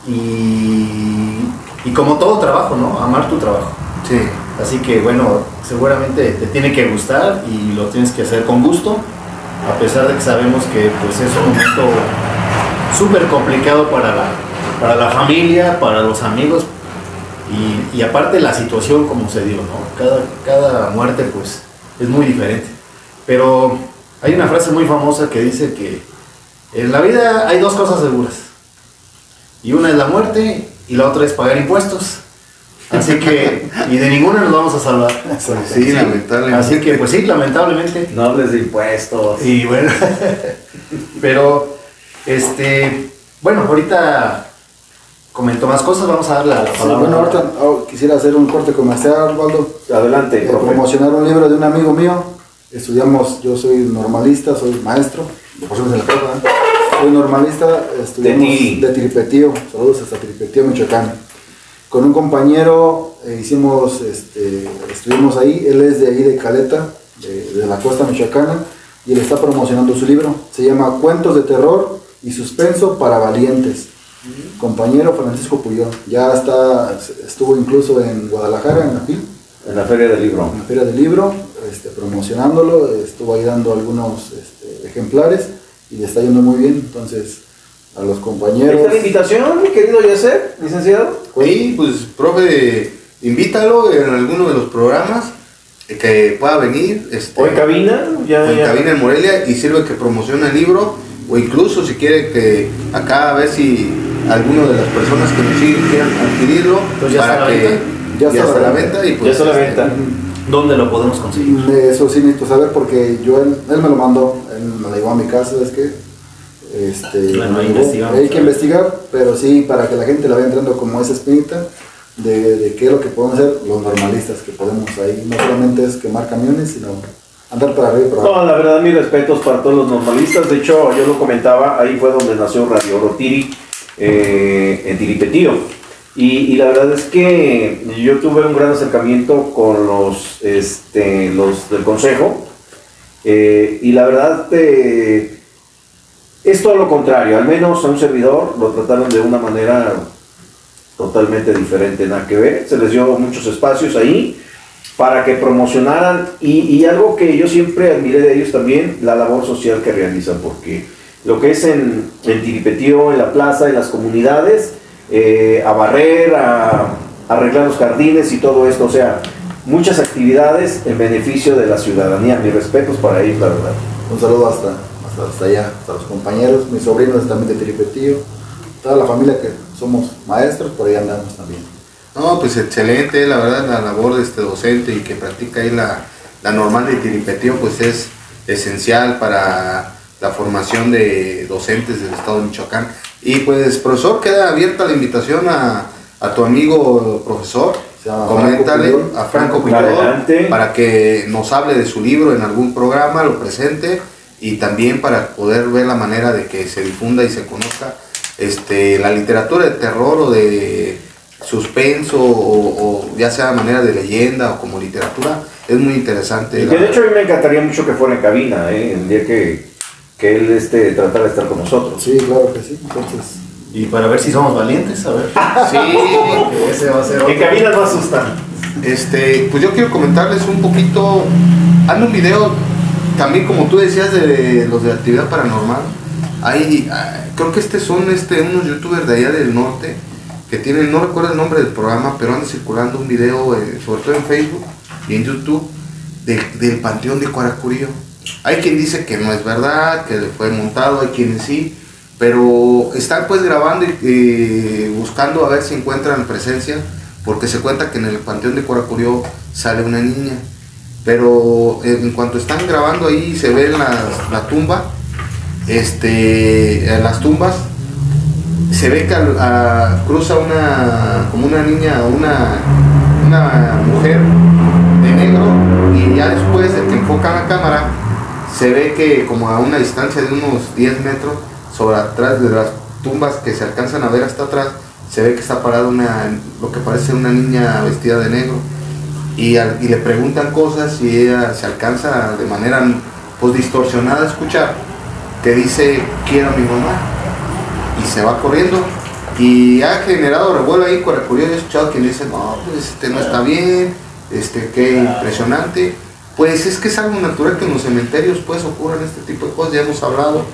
E: y, y como todo trabajo, ¿no? Amar tu trabajo.
C: Sí.
E: Así que bueno, seguramente te tiene que gustar y lo tienes que hacer con gusto, a pesar de que sabemos que pues es un momento súper complicado para la, para la familia, para los amigos, y, y aparte la situación como se dio, ¿no? Cada, cada muerte pues es muy diferente, pero hay una frase muy famosa que dice que en la vida hay dos cosas seguras, y una es la muerte y la otra es pagar impuestos. Así que, y de ninguna nos vamos a salvar.
C: Sí, sí, lamentablemente.
E: Así que, pues sí, lamentablemente.
F: No hables de impuestos.
E: Y bueno, pero, este, bueno, ahorita comentó más cosas, vamos a darle a la
D: Sí,
E: palabra.
D: bueno, ahorita oh, quisiera hacer un corte comercial, Waldo.
F: Adelante,
D: Eh,
F: profe.
D: promocionar un libro de un amigo mío. Estudiamos, yo soy normalista, soy maestro, de porciones de la prepa, ¿eh? Soy normalista, estudiamos
F: De
D: de, Tiripetío, saludos hasta Tiripetío, Michoacán. Con un compañero eh, hicimos, este, estuvimos ahí, él es de ahí de Caleta, de, de la costa michoacana, y él está promocionando su libro, se llama Cuentos de Terror y Suspenso para Valientes. Mm. Compañero Francisco Puyol, ya está, estuvo incluso en Guadalajara, en la F I L.
F: En la Feria del Libro.
D: En la Feria del Libro, este, promocionándolo, estuvo ahí dando algunos este, ejemplares y le está yendo muy bien, entonces a los compañeros.
F: ¿Esta es la invitación, mi querido Yasser, licenciado?
C: Sí, pues, profe, invítalo en alguno de los programas eh, que pueda venir. Este,
F: O en cabina, ya,
C: o en
F: ya.
C: cabina en Morelia, y sirve que promocione el libro, o incluso si quiere que acá a ver si alguno de las personas que nos siguen quieran adquirirlo,
E: Pues ya está
C: para
E: a la
C: que
E: venta.
D: Ya
C: ya
D: está
C: está
D: a
C: a
D: la
C: la venta. Y pues,
F: Ya está a la
C: este,
F: venta.
E: ¿Dónde lo podemos conseguir?
D: Eso sí necesito saber porque yo, él, él me lo mandó, él me lo llevó a mi casa, es que este,
E: Bueno,
D: me
E: ahí
D: llevó.
E: investigamos,
D: hay que
E: ¿sabes?
D: investigar, pero sí, para que la gente la vaya entrando como esa espinita de, de qué es lo que podemos hacer los normalistas, que podemos ahí, no solamente es quemar camiones, sino andar para arriba y para abajo.
F: No, la verdad, mis respetos para todos los normalistas. De hecho, yo lo comentaba, ahí fue donde nació Radio Rotiri, eh, en Tiripetío. Y, y la verdad es que yo tuve un gran acercamiento con los, este, los del consejo. Eh, y la verdad, eh, es todo lo contrario. Al menos a un servidor lo trataron de una manera totalmente diferente, nada que ver. Se les dio muchos espacios ahí para que promocionaran, y, y algo que yo siempre admiré de ellos también, la labor social que realizan, porque lo que es en, en Tiripetío, en la plaza, en las comunidades, eh, a barrer, a, a arreglar los jardines y todo esto, o sea, muchas actividades en beneficio de la ciudadanía. Mis respetos para ellos, la verdad.
D: Un saludo hasta, hasta, hasta allá, hasta los compañeros, mis sobrinos también de Tiripetío, toda la familia que somos maestros, por ahí andamos también.
C: No, pues excelente, la verdad, la labor de este docente y que practica ahí la, la normal de Tiripetío, pues es esencial para la formación de docentes del estado de Michoacán. Y pues, profesor, queda abierta la invitación a, a tu amigo profesor, coméntale
D: Franco Puyol.
C: a Franco Puyol,
F: Adelante.
C: para que nos hable de su libro en algún programa, lo presente, y también para poder ver la manera de que se difunda y se conozca este, la literatura de terror o de suspenso, o, o ya sea de manera de leyenda o como literatura. es muy interesante.
F: Y que de hecho a mí me encantaría mucho que fuera en cabina, ¿eh? El día que, que él este, tratara de estar con nosotros.
D: Sí, claro que sí. Entonces,
E: Y para ver si somos valientes, a ver.
C: Sí,
E: Que ese va a ser
F: En
E: otro.
F: cabina no asustan.
C: este, pues yo quiero comentarles un poquito, ando un video, también como tú decías de los de actividad paranormal, hay, creo que este son este, unos youtubers de allá del norte, que tienen, no recuerdo el nombre del programa, pero anda circulando un video, eh, sobre todo en Facebook y en YouTube, de, del Panteón de Cuaracurío. Hay quien dice que no es verdad, que fue montado, hay quienes sí, pero están pues grabando y eh, buscando a ver si encuentran presencia, porque se cuenta que en el Panteón de Cuaracurío sale una niña, pero eh, en cuanto están grabando ahí se ve la, la tumba, este, en las tumbas, se ve que a, a, cruza una, como una niña, una, una mujer de negro, y ya después de que enfocan la cámara, se ve que como a una distancia de unos diez metros, sobre atrás de las tumbas que se alcanzan a ver hasta atrás, se ve que está parada una, lo que parece una niña vestida de negro, y, a, y le preguntan cosas y ella se alcanza de manera pues distorsionada a escuchar que dice quiero a mi mamá, y se va corriendo, y ha generado revuelo ahí en Cuaracurío. He escuchado quien dice no, pues este no está bien, este qué impresionante. Pues es que es algo natural que en los cementerios pues ocurran este tipo de cosas, ya hemos hablado,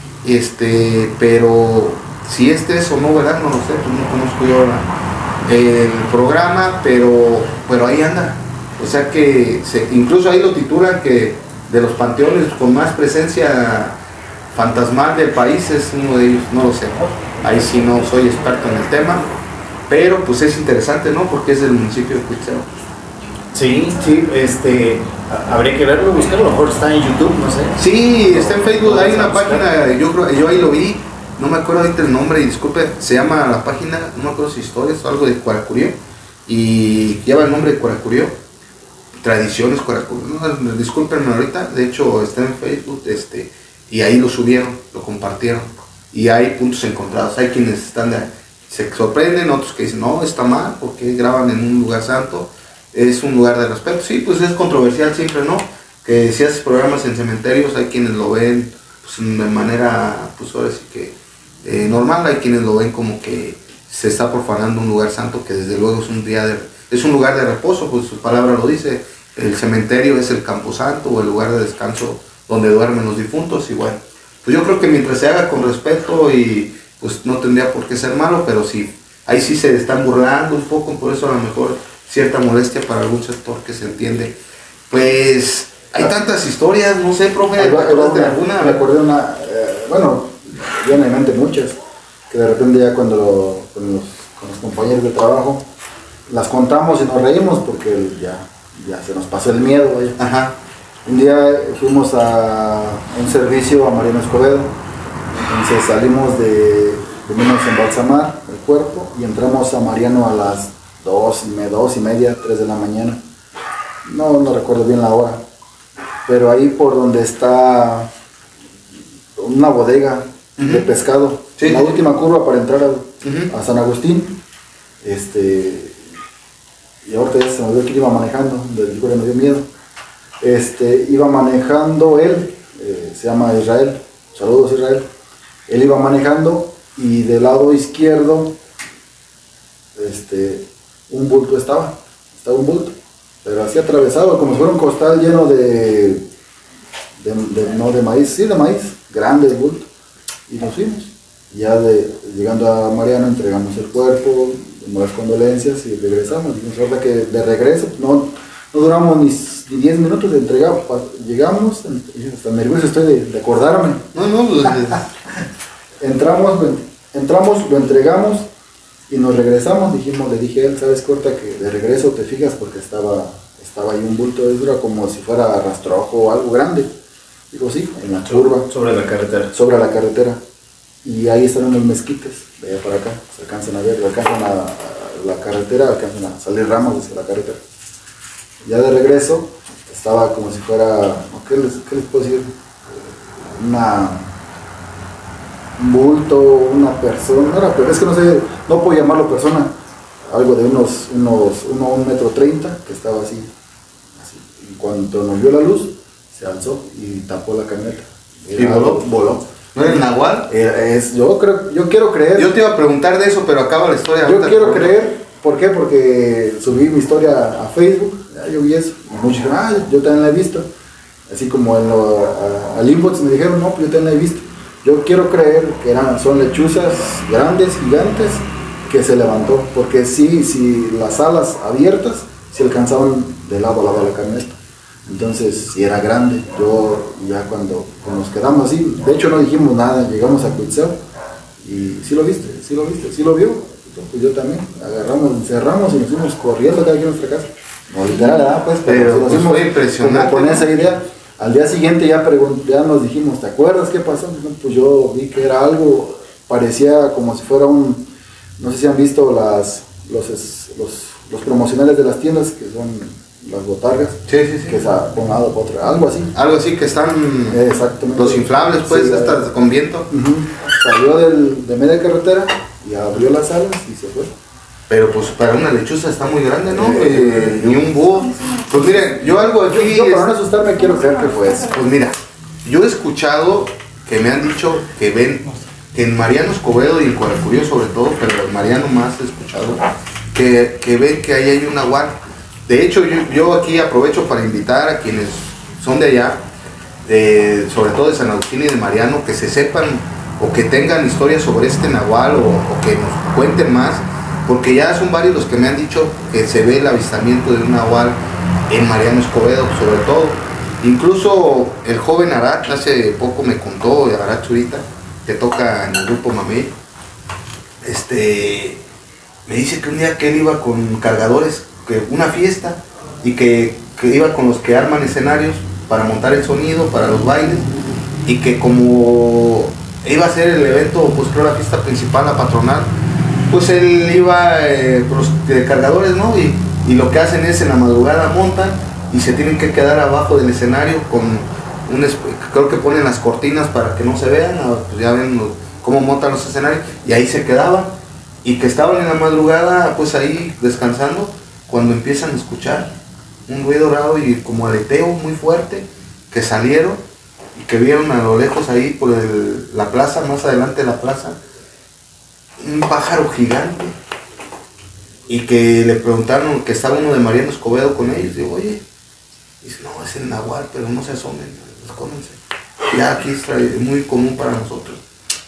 C: este, pero si este es o no, ¿verdad? No lo sé, pues no conozco yo la, el programa, pero, pero ahí anda. O sea que se, incluso ahí lo titulan que de los panteones con más presencia fantasmal del país es uno de ellos, no lo sé. Ahí sí no soy experto en el tema, pero pues es interesante, ¿no? Porque es del municipio de Cuitzeo.
E: Sí, sí, este, a- habría que verlo, buscarlo, a lo mejor está en YouTube, no sé.
C: Sí, está en Facebook, hay una página, yo creo, yo ahí lo vi, no me acuerdo ahorita el nombre, y disculpe, se llama la página, no me acuerdo si historias o algo de Cuaracurío, y lleva el nombre de Cuaracurío, Tradiciones Cuaracurío, no, discúlpenme ahorita, de hecho está en Facebook, este, y ahí lo subieron, lo compartieron, y hay puntos encontrados, hay quienes están de, se sorprenden, otros que dicen, no, está mal, porque graban en un lugar santo, es un lugar de respeto. Sí, pues es controversial siempre, ¿no? Que si haces programas en cementerios, hay quienes lo ven pues, de manera, pues ahora sí que eh, normal, hay quienes lo ven como que se está profanando un lugar santo, que desde luego es un día de, es un lugar de reposo, pues su palabra lo dice, el cementerio es el camposanto o el lugar de descanso donde duermen los difuntos, y bueno, pues yo creo que mientras se haga con respeto y pues no tendría por qué ser malo, pero sí, ahí sí se están burlando un poco, por eso a lo mejor cierta molestia para algún sector que se entiende. Pues hay tantas historias, no sé, profe, ¿te acuerdas de alguna?
D: Me acordé una, eh, bueno, vienen en mente muchas, que de repente ya cuando lo, con, los, con los compañeros de trabajo las contamos y nos reímos porque ya, ya se nos pasó el miedo. Vaya.
C: Ajá.
D: Un día fuimos a un servicio a Mariano Escobedo, entonces salimos de, venimos a embalsamar el cuerpo y entramos a Mariano a las dos y, me, dos y media, tres de la mañana, no, no recuerdo bien la hora, pero ahí por donde está una bodega uh-huh. de pescado, sí. La última curva para entrar a, uh-huh. a San Agustín, este, y ahorita ya se me olvidó quién iba manejando, del cual me dio miedo, este, iba manejando él, eh, se llama Israel, saludos Israel, él iba manejando y del lado izquierdo, este, un bulto estaba, estaba un bulto, pero así atravesado, como si fuera un costal lleno de, de, de no de maíz, sí de maíz, grande el bulto, y nos fuimos. Ya de, llegando a Mariano entregamos el cuerpo, las condolencias y regresamos. Y nos verdad que de regreso no, no duramos ni, ni diez minutos de entregar, llegamos, y hasta nervioso estoy de, de acordarme.
C: No, no, pues,
D: entramos, entramos, lo entregamos. Y nos regresamos, dijimos, le dije a él, ¿sabes, Corta, que de regreso te fijas? Porque estaba, estaba ahí un bulto de dura como si fuera rastrojo o algo grande. Digo, sí, en la curva.
E: Sobre la carretera.
D: Sobre la carretera. Y ahí están unos mezquites, de allá para acá, se alcanzan a ver, alcanzan a, a la carretera, alcanzan a salir ramos desde la carretera. Ya de regreso, estaba como si fuera, ¿qué les, qué les puedo decir? Una... un bulto, una persona, no era, pero es que no sé, no puedo llamarlo persona, algo de unos, unos, uno, un metro treinta, que estaba así, así, cuando nos vio la luz, se alzó y tapó la camioneta.
C: ¿Y voló?
D: Voló.
C: ¿No era el nahual?
D: Era- es, yo, creo, yo quiero creer.
C: Yo te iba a preguntar de eso, pero acaba la historia.
D: Yo
C: ahorita
D: quiero
C: te
D: creer, ¿por qué? Porque subí mi historia a Facebook, ya, yo vi eso, y muchos dijeron, ah, yo también la he visto. Así como en lo, a- al inbox me dijeron, no, pues yo también la he visto. Yo quiero creer que eran, son lechuzas grandes, gigantes, que se levantó, porque sí, si las alas abiertas, se alcanzaban de lado a lado de la camioneta. Entonces, si era grande, yo ya cuando, cuando nos quedamos así, de hecho no dijimos nada, llegamos a Cuitzeo y sí lo viste, sí lo viste, sí lo vio, pues yo también, agarramos, cerramos y nos fuimos corriendo cada quien a nuestra casa. No literal, ¿verdad? Pues, pero,
C: Pero,
D: sí nos
C: pues,
D: fuimos
C: fue impresionante,
D: como con
C: ¿no?
D: esa idea. Al día siguiente ya, pregun- ya nos dijimos, ¿te acuerdas qué pasó? No, pues yo vi que era algo, parecía como si fuera un, no sé si han visto las, los, es- los, los promocionales de las tiendas, que son las botargas,
C: Sí, sí, sí.
D: que se ha ponado por otra, algo así.
C: Algo así que están
D: Exactamente.
C: los inflables, pues,
D: Sí,
C: estas con viento.
D: Ujú. Salió del, de media carretera y abrió las alas y se fue.
C: Pero pues para una lechuza está muy grande, ¿no?
D: Eh,
C: Eh, ni un búho. Pues miren, yo algo aquí...
D: Yo, yo para
C: es-
D: no asustarme quiero creer que fue eso.
C: Pues mira, yo he escuchado que me han dicho que ven que en Mariano Escobedo y en Coracurio sobre todo, pero en Mariano más he escuchado, que, que ven que ahí hay un nahual. De hecho, yo, yo aquí aprovecho para invitar a quienes son de allá, eh, sobre todo de San Agustín y de Mariano, que se sepan o que tengan historias sobre este nahual o, o que nos cuenten más, porque ya son varios los que me han dicho que se ve el avistamiento de un nahual en Mariano Escobedo, sobre todo. Incluso el joven Arat hace poco me contó, Arat Zurita, que toca en el grupo Mamey, este, me dice que un día que él iba con cargadores, que una fiesta, y que, que iba con los que arman escenarios para montar el sonido, para los bailes, y que como iba a ser el evento, pues creo la fiesta principal, la patronal, pues él iba eh, con los eh, cargadores, ¿no? Y, y lo que hacen es en la madrugada montan y se tienen que quedar abajo del escenario con un, es- creo que ponen las cortinas para que no se vean, ah, pues ya ven los- cómo montan los escenarios, y ahí se quedaban, y que estaban en la madrugada pues ahí descansando, cuando empiezan a escuchar un ruido raro y como aleteo muy fuerte, que salieron y que vieron a lo lejos ahí por el- la plaza, más adelante de la plaza, un pájaro gigante, y que le preguntaron, que estaba uno de Mariano Escobedo con ellos, digo, oye, dice, no, es el nahual, pero no se asomen, escóndense, ya aquí es tra- muy común para nosotros.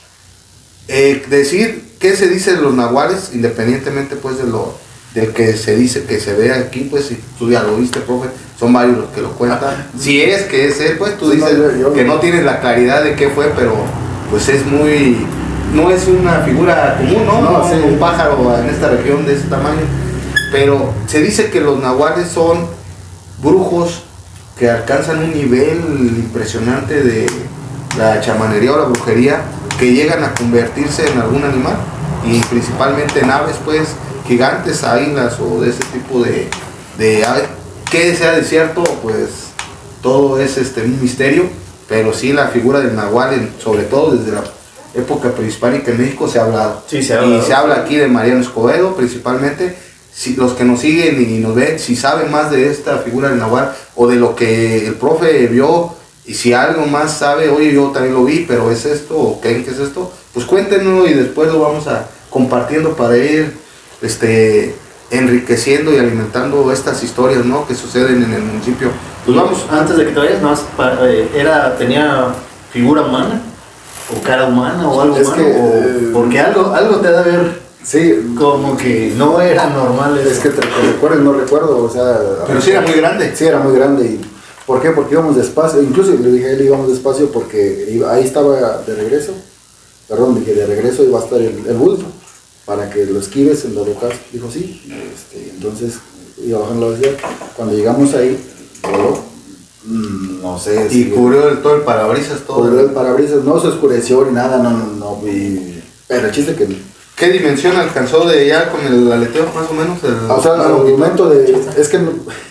C: Eh, decir qué se dice de los nahuales, independientemente pues de lo del que se dice que se ve aquí, pues si tú ya lo viste, profe, son varios los que lo cuentan. Si es que es él, pues tú
D: Sí,
C: dices
D: no, yo- yo-
C: que no tienes la claridad de qué fue, pero pues es muy, no es una figura común, ¿no?
D: No,
C: No,
D: sí.
C: un pájaro en esta región de ese tamaño, pero se dice que los nahuales son brujos que alcanzan un nivel impresionante de la chamanería o la brujería, que llegan a convertirse en algún animal, y principalmente en aves, pues gigantes, águilas o de ese tipo de, de aves. Que sea de cierto, pues todo es este, un misterio, pero sí la figura del nahual, en- sobre todo desde la época prehispánica en México, se ha hablado.
E: Sí, se ha
C: Y
E: hablado.
C: se habla aquí de Mariano Escobedo, principalmente. Si los que nos siguen y nos ven, si saben más de esta figura del nahual o de lo que el profe vio, y si algo más sabe, oye, yo también lo vi, pero es esto, o creen que es esto, pues cuéntenos y después lo vamos a compartiendo para ir este, enriqueciendo y alimentando estas historias, ¿no?, que suceden en el municipio. Pues vamos.
G: Antes de que te vayas, más era, tenía figura humana, o cara humana, o algo
D: Es
G: humano,
D: que,
G: o-
D: eh,
G: porque algo, algo te da a ver
D: Sí,
G: como que no era normal eso.
D: es que te recuerdo, no recuerdo, o sea...
C: Pero sí era muy grande.
D: Sí, era muy grande. Y, ¿por qué? Porque íbamos despacio. Incluso le dije a él, íbamos despacio porque iba- ahí estaba de regreso. Perdón, dije, de regreso iba a estar el, el bulto para que lo esquives en dado caso. Dijo, sí. Este, entonces iba bajando la velocidad. Cuando llegamos ahí, voló. Mm, no sé.
C: Y
D: si-
C: cubrió el, todo el parabrisas, todo.
D: cubrió el parabrisas. No se oscureció ni nada, no, no, no. y- pero el chiste que...
C: ¿Qué dimensión alcanzó de ya con el aleteo más o menos? El,
D: O sea, al momento de... Es que no-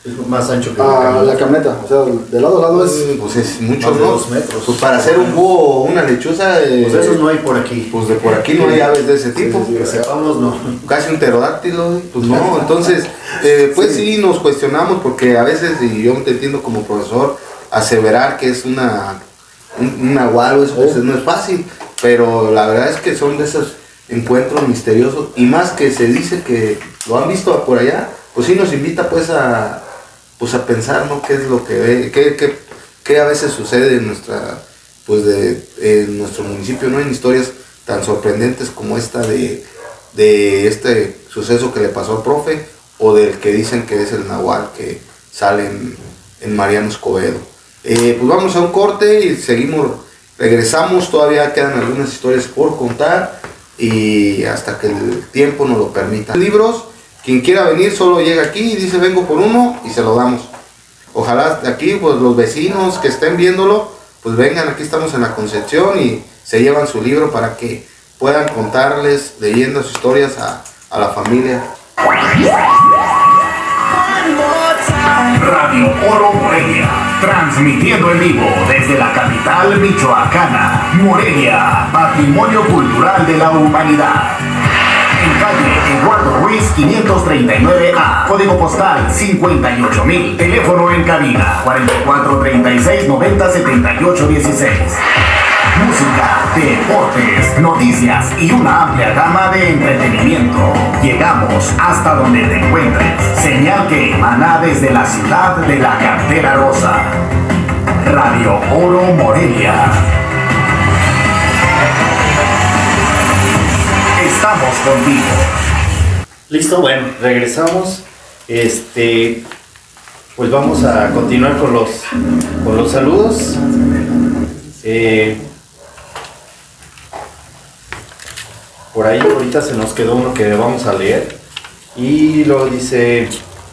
E: Es más ancho que
D: Ah, la camioneta, o sea, de lado a lado es...
C: Pues es mucho,
E: más de
C: ¿no?
E: dos metros.
C: Pues para hacer un búho o una lechuza, eh,
E: Pues esos no hay por aquí.
C: pues de por aquí no hay aves de ese tipo.
E: Que sepamos, no.
C: Casi un pterodáctilo, pues no, entonces, eh, pues sí. sí nos cuestionamos porque a veces, y yo te entiendo como profesor, aseverar que es una, un, un nahual o eso, pues no es fácil, pero la verdad es que son de esos encuentros misteriosos, y más que se dice que lo han visto por allá, pues sí nos invita pues a, pues a pensar, ¿no? ¿Qué es lo que ve, qué, qué, qué a veces sucede en nuestra, pues de, en nuestro municipio, ¿no? En historias tan sorprendentes como esta de, de este suceso que le pasó al profe, o del que dicen que es el nahual que sale en, en Mariano Escobedo. Eh, pues vamos a un corte y seguimos, regresamos, todavía quedan algunas historias por contar y hasta que el tiempo nos lo permita. Libros, quien quiera venir solo llega aquí y dice vengo por uno y se lo damos. Ojalá de aquí pues los vecinos que estén viéndolo pues vengan, aquí estamos en la Concepción y se llevan su libro para que puedan contarles leyendas, historias a, a la familia.
B: Radio Oro Morelia, transmitiendo en vivo desde la capital michoacana, Morelia, Patrimonio Cultural de la Humanidad. En calle Eduardo Ruiz quinientos treinta y nueve A, código postal cincuenta y ocho mil, teléfono en cabina cuarenta y cuatro treinta y seis noventa setenta y ocho dieciséis. Música, deportes, noticias y una amplia gama de entretenimiento. Llegamos hasta donde te encuentres. Señal que emana desde la ciudad de la Cantera Rosa. Radio Oro Morelia. Estamos contigo.
E: Listo, bueno, regresamos. Este, pues vamos a continuar con los, con los saludos. Eh, por ahí ahorita se nos quedó uno que vamos a leer. Y luego dice...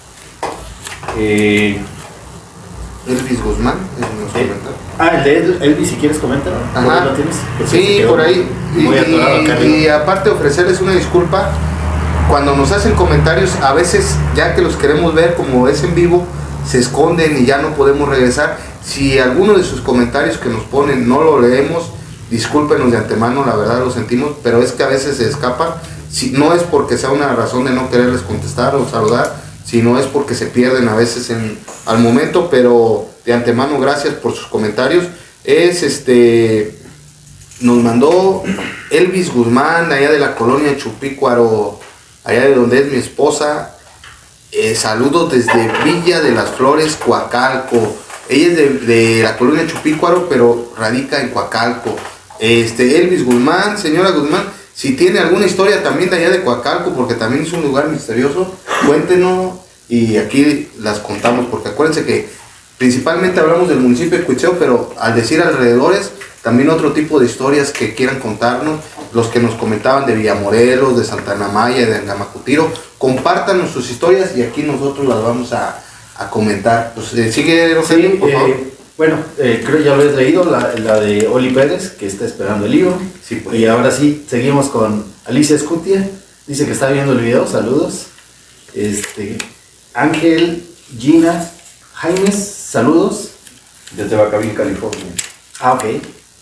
E: Eh,
C: Elvis Guzmán, nos
E: eh, ah, el de El- Elvis, si quieres comentar.
C: Ajá.
E: ¿Lo tienes? Porque
C: Sí,
E: se quedó
C: por ahí.
E: Muy
C: Y,
E: atorado acá
C: y- y
E: arriba.
C: aparte ofrecerles una disculpa, cuando nos hacen comentarios, a veces ya que los queremos ver como es en vivo, se esconden y ya no podemos regresar. Si alguno de sus comentarios que nos ponen no lo leemos, discúlpenos de antemano, la verdad lo sentimos, pero es que a veces se escapan. Si, no es porque sea una razón de no quererles contestar o saludar, sino es porque se pierden a veces en, al momento, pero de antemano gracias por sus comentarios. Es este, nos mandó Elvis Guzmán, allá de la colonia Chupícuaro, allá de donde es mi esposa. Eh, saludos desde Villa de las Flores, Coacalco. Ella es de, de la colonia Chupícuaro, pero radica en Coacalco. Este, Elvis Guzmán, señora Guzmán, si tiene alguna historia también de allá de Coacalco, porque también es un lugar misterioso, cuéntenos y aquí las contamos, porque acuérdense que principalmente hablamos del municipio de Cuitzeo, pero al decir alrededores, también otro tipo de historias que quieran contarnos, los que nos comentaban de Villamorelos, de Santana Maya, de Angamacutiro, compártanos sus historias y aquí nosotros las vamos a, a comentar. Pues, eh, sigue, Rogelio,
E: Sí,
C: por favor.
E: eh, bueno, eh, creo ya lo has leído, la, la de Oli Pérez, que está esperando el libro.
C: Sí, pues.
E: Y ahora sí, seguimos con Alicia Escutia. Dice que está viendo el video, saludos. Este, Ángel, Gina, Jaimes, saludos.
F: Desde Bacaví, California.
E: Ah, ok.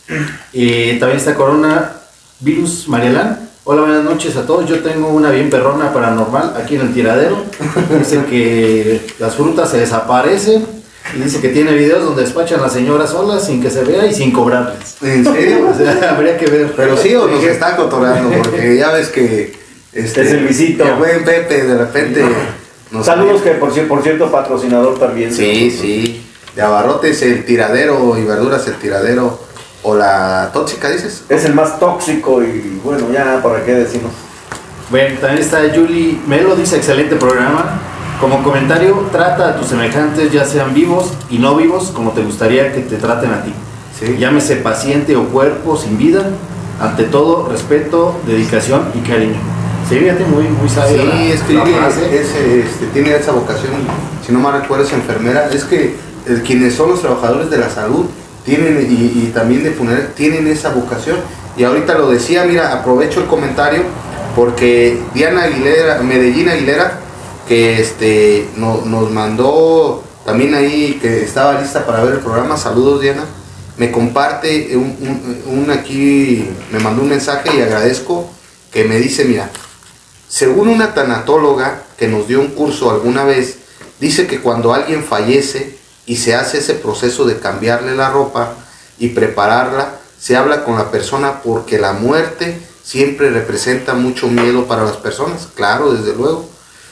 E: Y también está Corona Virus Marielán. Hola, buenas noches a todos. Yo tengo una bien perrona paranormal aquí en el tiradero. Dice que las frutas se desaparecen. Y dice que tiene videos donde despachan a las señoras solas sin que se vea y sin cobrarles.
C: ¿En serio?
E: O sea, habría que ver.
C: Pero sí o nos está cotorreando, porque ya ves que este,
F: Es el visito.
C: el buen Pepe de repente nos
F: Saludos que por, cier- por cierto patrocinador también.
C: Sí, sí. De abarrotes el tiradero y verduras el tiradero. O la tóxica, dices.
F: Es el más tóxico y bueno, ya para qué decimos.
E: Bueno, también está Julie Melo, dice excelente programa. Como comentario, trata a tus semejantes, ya sean vivos y no vivos, como te gustaría que te traten a ti.
C: Sí.
E: Llámese paciente o cuerpo sin vida. Ante todo, respeto, dedicación y cariño. Sí, fíjate, muy, muy sabio.
C: Sí,
E: la-
C: es que
E: la
C: es-
E: frase.
C: es, este, tiene esa vocación, si no mal recuerdo es enfermera, es que eh, quienes son los trabajadores de la salud tienen y, y también de funeraria tienen esa vocación. Y ahorita lo decía, mira, aprovecho el comentario porque Diana Aguilera, Medellín Aguilera, que este, no, nos mandó también ahí, que estaba lista para ver el programa. Saludos, Diana. Me comparte un, un, un aquí, me mandó un mensaje y agradezco, que me dice, mira, según una tanatóloga que nos dio un curso alguna vez, dice que cuando alguien fallece y se hace ese proceso de cambiarle la ropa y prepararla, se habla con la persona porque la muerte siempre representa mucho miedo para las personas, claro, desde luego.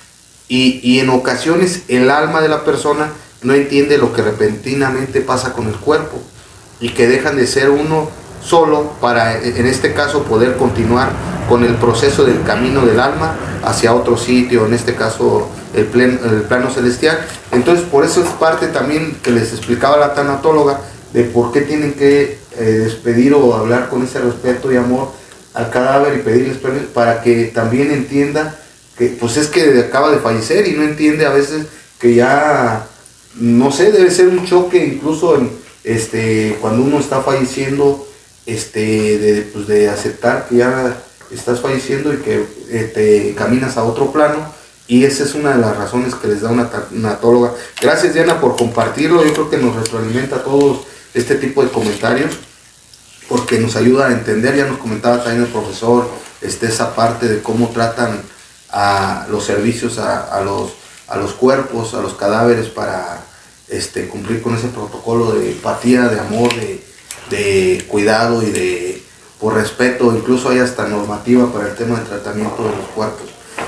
C: Y, y en ocasiones el alma de la persona no entiende lo que repentinamente pasa con el cuerpo y que dejan de ser uno solo para, en este caso, poder continuar con el proceso del camino del alma hacia otro sitio, en este caso el, plen, el plano celestial. Entonces, por eso es parte también que les explicaba la tanatóloga de por qué tienen que eh, despedir o hablar con ese respeto y amor al cadáver y pedirles permiso, para que también entienda que pues es que acaba de fallecer y no entiende a veces que ya, no sé, debe ser un choque incluso en, este, cuando uno está falleciendo, este, de, pues de aceptar que ya estás falleciendo y que eh, te caminas a otro plano, y esa es una de las razones que les da una tanatóloga. Gracias, Diana, por compartirlo. Yo creo que nos retroalimenta a todos este tipo de comentarios, porque nos ayuda a entender. Ya nos comentaba también el profesor este, esa parte de cómo tratan a los servicios a, a, los, a los cuerpos, a los cadáveres, para este, cumplir con ese protocolo de empatía, de amor, de, de cuidado y de por respeto. Incluso hay hasta normativa para el tema del tratamiento de los cuerpos.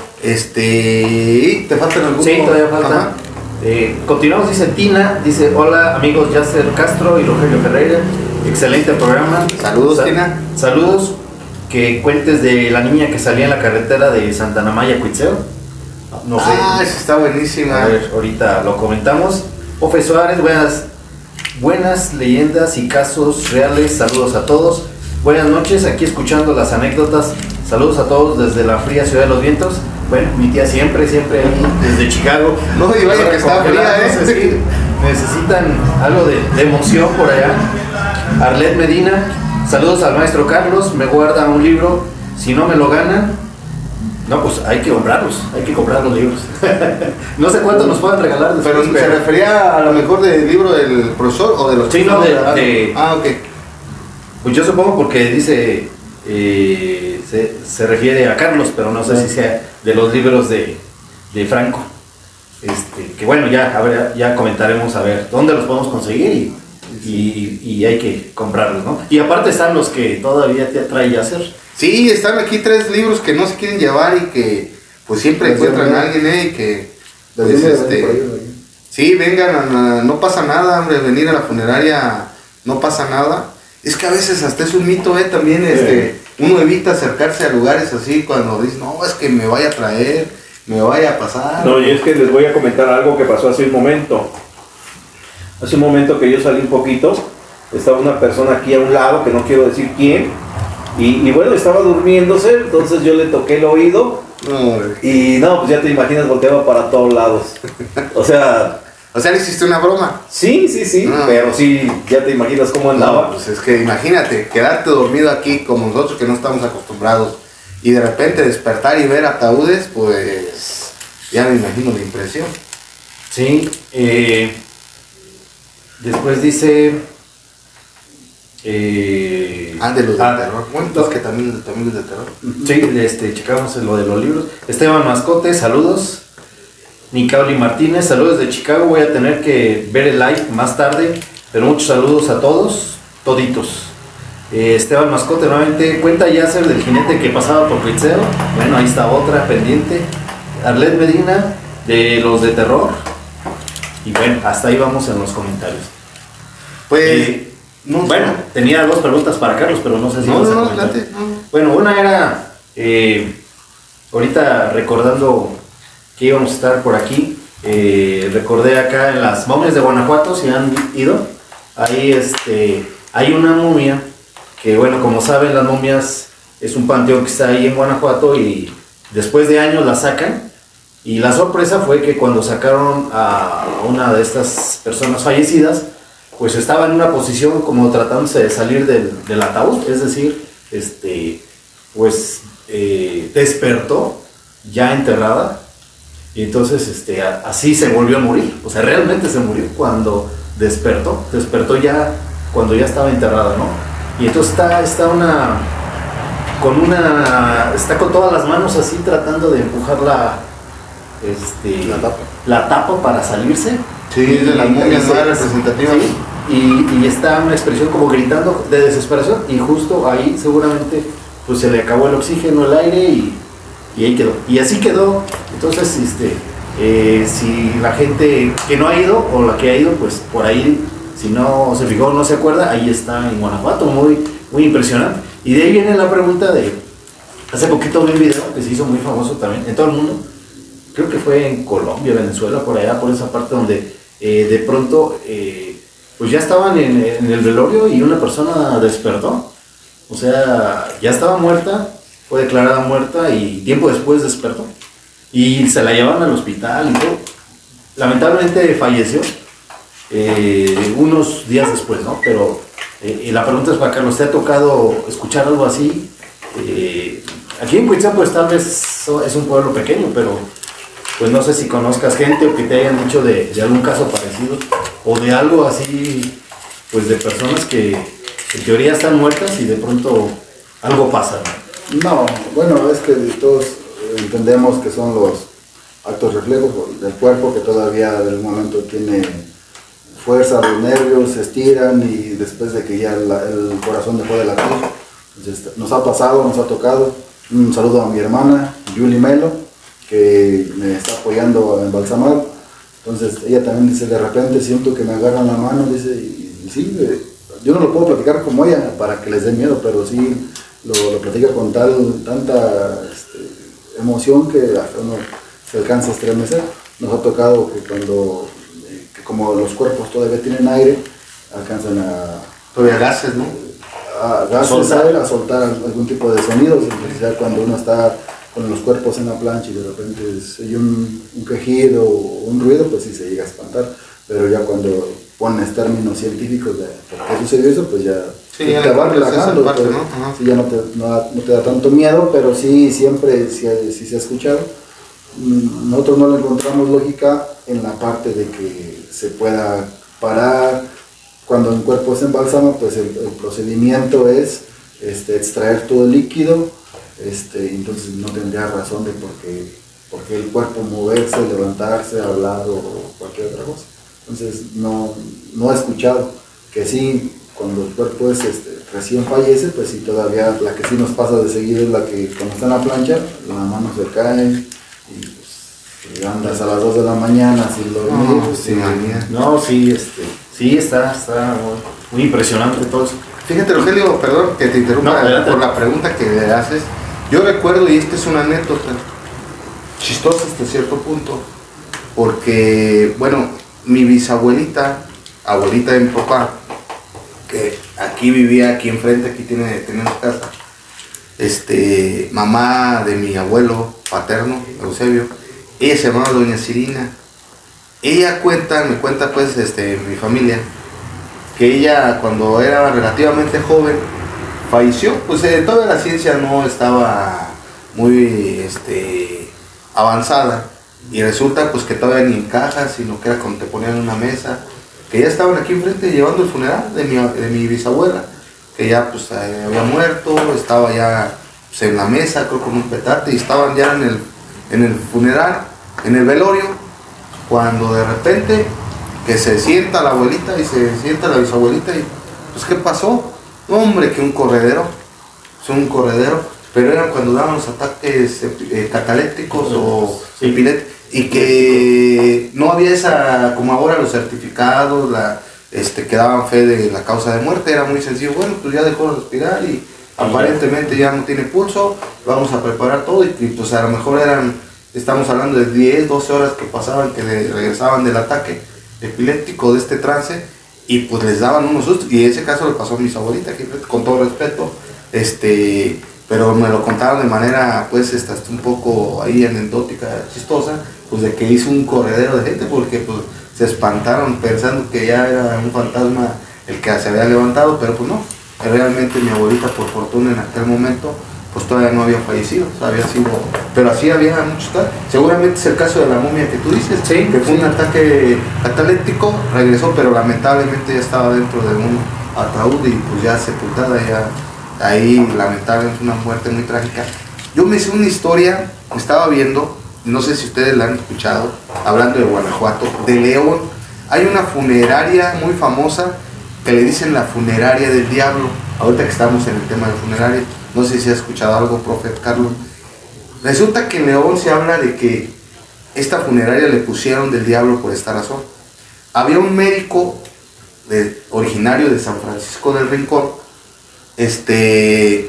C: Este, ¿te faltan algún?
G: Sí, todavía falta. Eh, continuamos, dice Tina, dice, hola amigos Yasser Castro y Rogelio Ferreira, excelente programa.
C: Saludos,
G: Sa
C: Tina.
G: Saludos, que cuentes de la niña que salía en la carretera de Santa Ana Maya, Cuitzeo. No sé.
C: Ah, esa está buenísima.
G: A ver, ahorita lo comentamos. Ofe Suárez, buenas, buenas leyendas y casos reales, saludos a todos. Buenas noches, aquí escuchando las anécdotas. Saludos a todos desde la fría Ciudad de los Vientos. Bueno, mi tía siempre, siempre ahí desde Chicago.
C: No, y vaya que está fría, ¿eh?
G: No sé si necesitan algo de, de emoción por allá. Arlet Medina, saludos al maestro Carlos. Me guarda un libro. Si no me lo ganan, no, pues hay que comprarlos. Hay que comprar los libros. No sé cuánto nos puedan regalar.
C: Pero
G: Después,
C: se refería a lo mejor del libro del profesor o de los.
G: Sí, no, de, de,
C: Ah, ok.
G: Pues yo supongo porque dice. Eh, se, se refiere a Carlos, pero no sé si sea de los libros de, de Franco. Este, que bueno, ya, a ver, ya comentaremos a ver dónde los podemos conseguir y, y, y hay que comprarlos, ¿no? Y aparte están los que todavía te trae Yasser.
C: Sí, están aquí tres libros que no se quieren llevar y que pues siempre les encuentran a alguien, ¿eh? Y que pues, este, sí, vengan, a, a, no pasa nada, hombre, venir a la funeraria no pasa nada. Es que a veces hasta es un mito, ¿eh? También este, uno evita acercarse a lugares así cuando dice, no, es que me vaya a traer, me vaya a pasar.
F: No, y es que les voy a comentar algo que pasó hace un momento. Hace un momento que yo salí un poquito, estaba una persona aquí a un lado, que no quiero decir quién, y, y bueno, estaba durmiéndose, entonces yo le toqué el oído,
C: no,
F: y no, pues ya te imaginas, volteaba para todos lados. O sea...
C: O sea, le hiciste una broma.
F: Sí, sí, sí, no, pero sí, ya te imaginas cómo andaba.
C: No, pues es que imagínate, quedarte dormido aquí como nosotros que no estamos acostumbrados y de repente despertar y ver ataúdes, pues ya me imagino la impresión.
G: Sí, eh, después dice... Eh,
C: ah, de los de
G: ah,
C: terror. Bueno, los que también, también los de terror.
G: Sí, este, checamos lo de los libros. Esteban Mascote, saludos. Nicauli Martínez, saludos de Chicago. Voy a tener que ver el live más tarde, pero muchos saludos a todos, toditos. Eh, Esteban Mascote, nuevamente, cuenta Yasser del jinete que pasaba por Cuitzeo. Bueno, ahí está otra pendiente. Arlet Medina, de los de terror. Y bueno, hasta ahí vamos en los comentarios.
C: Pues,
G: eh, no, bueno, no. tenía dos preguntas para Carlos, pero no sé si
C: no,
G: vas a
C: no,
G: comentar.
C: no, no.
G: Bueno, una era, eh, ahorita recordando que íbamos a estar por aquí, eh, recordé acá en las momias de Guanajuato, si han ido, ahí este, hay una momia, que bueno, como saben, las momias es un panteón que está ahí en Guanajuato y después de años la sacan, y la sorpresa fue que cuando sacaron a una de estas personas fallecidas, pues estaba en una posición como tratándose de salir del, del ataúd, es decir, este, pues eh, despertó ya enterrada. Y entonces este, a, así se volvió a morir, o sea, realmente se murió cuando despertó, despertó ya cuando ya estaba enterrada, ¿no? Y entonces está, está una, con una, está con todas las manos así tratando de empujar la, este,
C: La tapa.
G: la tapa para salirse.
C: Sí, es de las momias más representativas.
G: Sí, y, y está una expresión como gritando de desesperación y justo ahí seguramente pues se le acabó el oxígeno, el aire y, y ahí quedó. Y así quedó. Entonces, este, eh, si la gente que no ha ido o la que ha ido, pues por ahí, si no se fijó, no se acuerda, ahí está en Guanajuato, muy, muy impresionante. Y de ahí viene la pregunta de, hace poquito vi un video que se hizo muy famoso también en todo el mundo, creo que fue en Colombia, Venezuela, por allá, por esa parte donde eh, de pronto, eh, pues ya estaban en, en el velorio y una persona despertó, o sea, ya estaba muerta, fue declarada muerta y tiempo después despertó. Y se la llevaron al hospital y todo. Lamentablemente falleció eh, unos días después, ¿no? Pero eh, la pregunta es para Carlos, ¿te ha tocado escuchar algo así? Eh, aquí en Cuitzá pues tal vez es un pueblo pequeño, pero pues no sé si conozcas gente o que te hayan dicho de, de algún caso parecido o de algo así, pues de personas que en teoría están muertas y de pronto algo pasa, ¿no?
D: No, bueno, es que todos entendemos que son los actos reflejos del cuerpo que todavía de algún momento tiene fuerza, los nervios se estiran y después de que ya la, el corazón dejó de latir. Entonces, nos ha pasado, nos ha tocado. Un saludo a mi hermana, Yuli Melo, que me está apoyando a embalsamar. Entonces ella también dice, de repente siento que me agarran la mano, dice, y, y sí, yo no lo puedo platicar como ella para que les dé miedo, pero sí lo, lo platica con tal, tanta este, emoción que hasta uno se alcanza a estremecer. Nos ha tocado que cuando, eh, que como los cuerpos todavía tienen aire, alcanzan a...
C: Todavía gases, ¿no?
D: A gases, soltar. Aire, a soltar algún tipo de sonidos, entonces ya cuando uno está con los cuerpos en la plancha y de repente se oye un, un quejido o un ruido, pues sí se llega a espantar, pero ya cuando pones términos científicos de por qué sucedió eso, pues ya
C: sí,
D: te,
C: ya
D: te va relajando,
C: parte,
D: pues,
C: ¿no? Ajá.
D: Sí, ya no te, no, no te da tanto miedo, pero sí, siempre, sí, sí se ha escuchado. Nosotros no le encontramos lógica en la parte de que se pueda parar. Cuando el cuerpo se embalsama, pues el, el procedimiento es este, extraer todo el líquido, este, entonces no tendría razón de por qué, por qué el cuerpo moverse, levantarse, hablar o cualquier otra cosa. Entonces no, no he escuchado que sí, cuando el cuerpo es este, recién fallece, pues sí, todavía la que sí nos pasa de seguido es la que cuando está en la plancha, la mano se cae y pues si andas a las dos de la mañana sin dormir,
C: No,
D: pues
C: sí,
D: sí,
G: No, sí, este, sí está, está muy, muy impresionante todo eso.
C: Fíjate, Rogelio, perdón que te interrumpa
G: No,
C: por la pregunta que le haces. Yo recuerdo, y esta es una anécdota chistosa hasta cierto punto, porque, bueno, mi bisabuelita, abuelita de mi papá, que aquí vivía, aquí enfrente, aquí tiene, tenemos casa, este, mamá de mi abuelo paterno, Eusebio, ella se llamaba Doña Cirina. Ella cuenta, me cuenta pues este, mi familia, que ella cuando era relativamente joven falleció, pues eh, toda la ciencia no estaba muy este, avanzada y resulta pues que todavía ni en cajas, sino que era cuando te ponían en una mesa, que ya estaban aquí enfrente llevando el funeral de mi, de mi bisabuela, que ya pues eh, había muerto, estaba ya pues, en la mesa, creo con un petate, y estaban ya en el, en el funeral, en el velorio, cuando de repente que se sienta la abuelita y se sienta la bisabuelita y pues ¿qué pasó? No, hombre, que un corredero, son un corredero, pero eran cuando daban los ataques eh, catalépticos o
G: Sí.
C: epiléticos, y que no había esa, como ahora los certificados, la, este, que daban fe de la causa de muerte, era muy sencillo, bueno, pues ya dejó de respirar y aparentemente ya no tiene pulso, vamos a preparar todo y, y pues a lo mejor eran, estamos hablando de diez, doce horas que pasaban, que le regresaban del ataque epiléptico de este trance y pues les daban unos sustos, y ese caso le pasó a mis abuelitas, con todo respeto, este, pero me lo contaron de manera pues esta, un poco ahí anecdótica, chistosa, pues de que hizo un corredero de gente porque pues se espantaron pensando que ya era un fantasma el que se había levantado, pero pues no, realmente mi abuelita por fortuna en aquel momento pues todavía no había fallecido, o sea, había sido, pero así había muchos casos. Seguramente es el caso de la momia que tú dices,
E: sí,
C: que fue
E: sí.
C: un ataque cataléptico, regresó, pero lamentablemente ya estaba dentro de un ataúd y pues ya sepultada, ya ahí lamentablemente una muerte muy trágica. Yo me hice una historia, estaba viendo, no sé si ustedes la han escuchado, hablando de Guanajuato, de León. Hay una funeraria muy famosa que le dicen la funeraria del diablo, ahorita que estamos en el tema de funeraria. No sé si has escuchado algo, profe Carlos. Resulta que en León se habla de que esta funeraria le pusieron del diablo por esta razón. Había un médico de, originario de San Francisco del Rincón, este,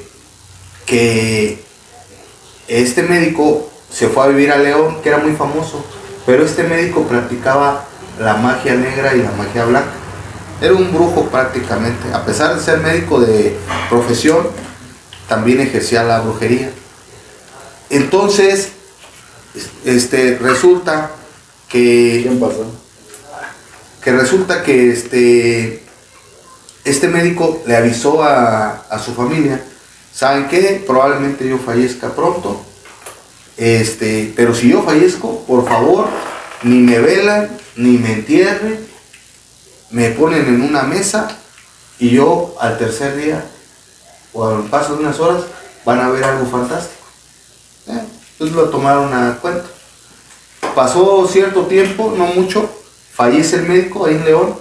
C: que este médico se fue a vivir a León, que era muy famoso, pero este médico practicaba la magia negra y la magia blanca. Era un brujo prácticamente, a pesar de ser médico de profesión, también ejercía la brujería. Entonces, este, resulta que...
D: ¿Quién pasó?
C: Que resulta que este, este médico le avisó a, a su familia, ¿saben qué? Probablemente yo fallezca pronto, este, pero si yo fallezco, por favor, ni me velan, ni me entierren, me ponen en una mesa y yo al tercer día o al paso de unas horas van a ver algo fantástico. Eh, entonces lo tomaron a cuenta. Pasó cierto tiempo, no mucho, fallece el médico ahí en León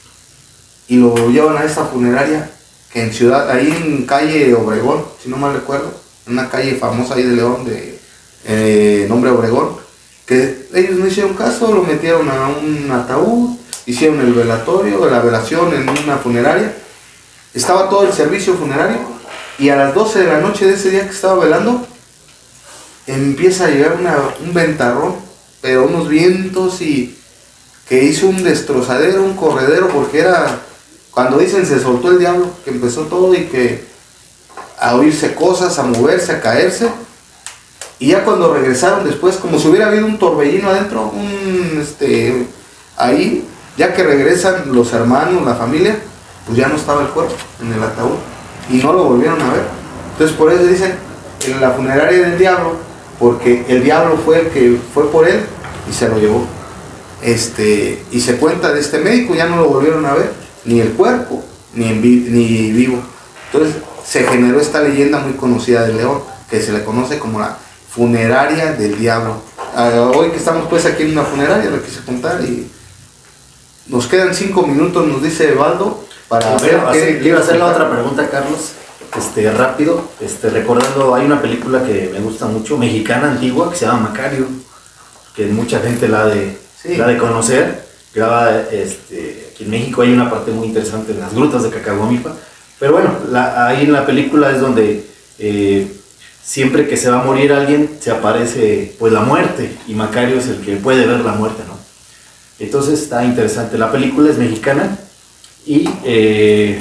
C: y lo llevan a esa funeraria que en ciudad, ahí en calle Obregón, si no mal recuerdo, una calle famosa ahí de León de eh, nombre Obregón, que ellos no hicieron caso, lo metieron a un ataúd, hicieron el velatorio, la velación en una funeraria, estaba todo el servicio funerario y a las doce de la noche de ese día que estaba velando empieza a llegar una, un ventarrón, pero unos vientos y que hizo un destrozadero, un corredero, porque era, cuando dicen se soltó el diablo, que empezó todo y que a oírse cosas, a moverse, a caerse, y ya cuando regresaron después, como si hubiera habido un torbellino adentro, un, este, ahí, ya que regresan los hermanos, la familia, pues ya no estaba el cuerpo en el ataúd, y no lo volvieron a ver. Entonces por eso dicen, en la funeraria del diablo, porque el diablo fue el que fue por él y se lo llevó. Este, y se cuenta de este médico, ya no lo volvieron a ver, ni el cuerpo, ni, en vi, ni vivo. Entonces se generó esta leyenda muy conocida de León, que se le conoce como la funeraria del diablo. Uh, hoy que estamos pues aquí en una funeraria, lo quise contar y nos quedan cinco minutos, nos dice Evaldo, para
E: ver
C: qué...
E: Le iba a hacer la otra pregunta, Carlos, este, rápido, este, recordando, hay una película que me gusta mucho, mexicana, antigua, que se llama Macario, que mucha gente la ha de, sí. la de conocer. Graba, este, aquí en México hay una parte muy interesante en las grutas de Cacahuamipa, pero bueno, la, ahí en la película es donde eh, siempre que se va a morir alguien se aparece pues la muerte, y Macario es el que puede ver la muerte, ¿no? Entonces está interesante. La película es mexicana y eh,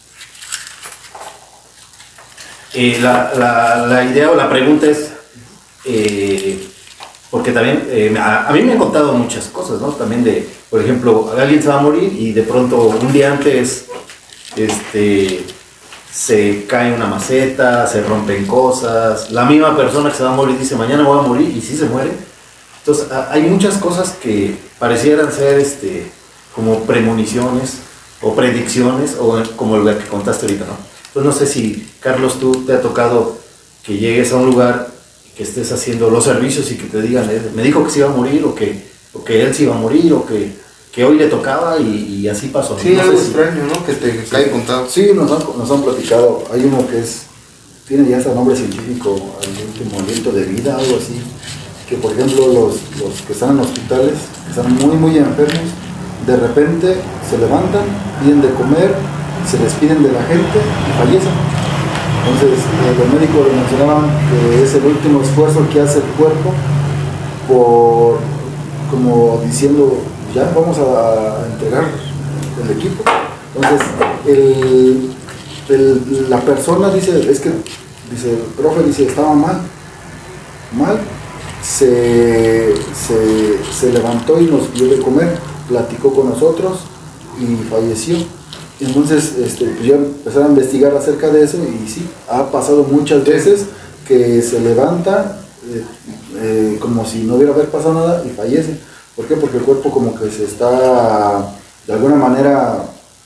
E: eh, la, la, la idea o la pregunta es eh, porque también eh, a, a mí me han contado muchas cosas, ¿no? También de, por ejemplo, alguien se va a morir y de pronto un día antes este, se cae una maceta, se rompen cosas, la misma persona que se va a morir dice mañana voy a morir y sí se muere. Entonces a, hay muchas cosas que parecieran ser este, como premoniciones o predicciones, o como la que contaste ahorita, ¿no? Entonces no sé si, Carlos, tú te ha tocado que llegues a un lugar, que estés haciendo los servicios y que te digan, me dijo que se iba a morir, o que, o que él se iba a morir, o que, que hoy le tocaba y, y así pasó.
C: Sí,
E: no
C: algo
E: sé si...
C: extraño, ¿no? Que te sí. hayan contado.
D: Sí, nos han, nos han platicado. Hay uno que es, tiene ya ese nombre científico, el último aliento de vida, algo así. Que por ejemplo los, los que están en hospitales, que están muy muy enfermos, de repente se levantan, piden de comer, se despiden de la gente y fallecen. Entonces eh, los médicos le mencionaban que es el último esfuerzo que hace el cuerpo por, como diciendo, ya vamos a entregar el equipo. Entonces el, el, la persona dice, es que, dice, el profe dice, estaba mal, mal. Se, se, se levantó y nos dio de comer, platicó con nosotros y falleció. Entonces este, pues ya empezaron a investigar acerca de eso y sí, ha pasado muchas veces que se levanta eh, eh, como si no hubiera haber pasado nada y fallece. ¿Por qué? Porque el cuerpo como que se está de alguna manera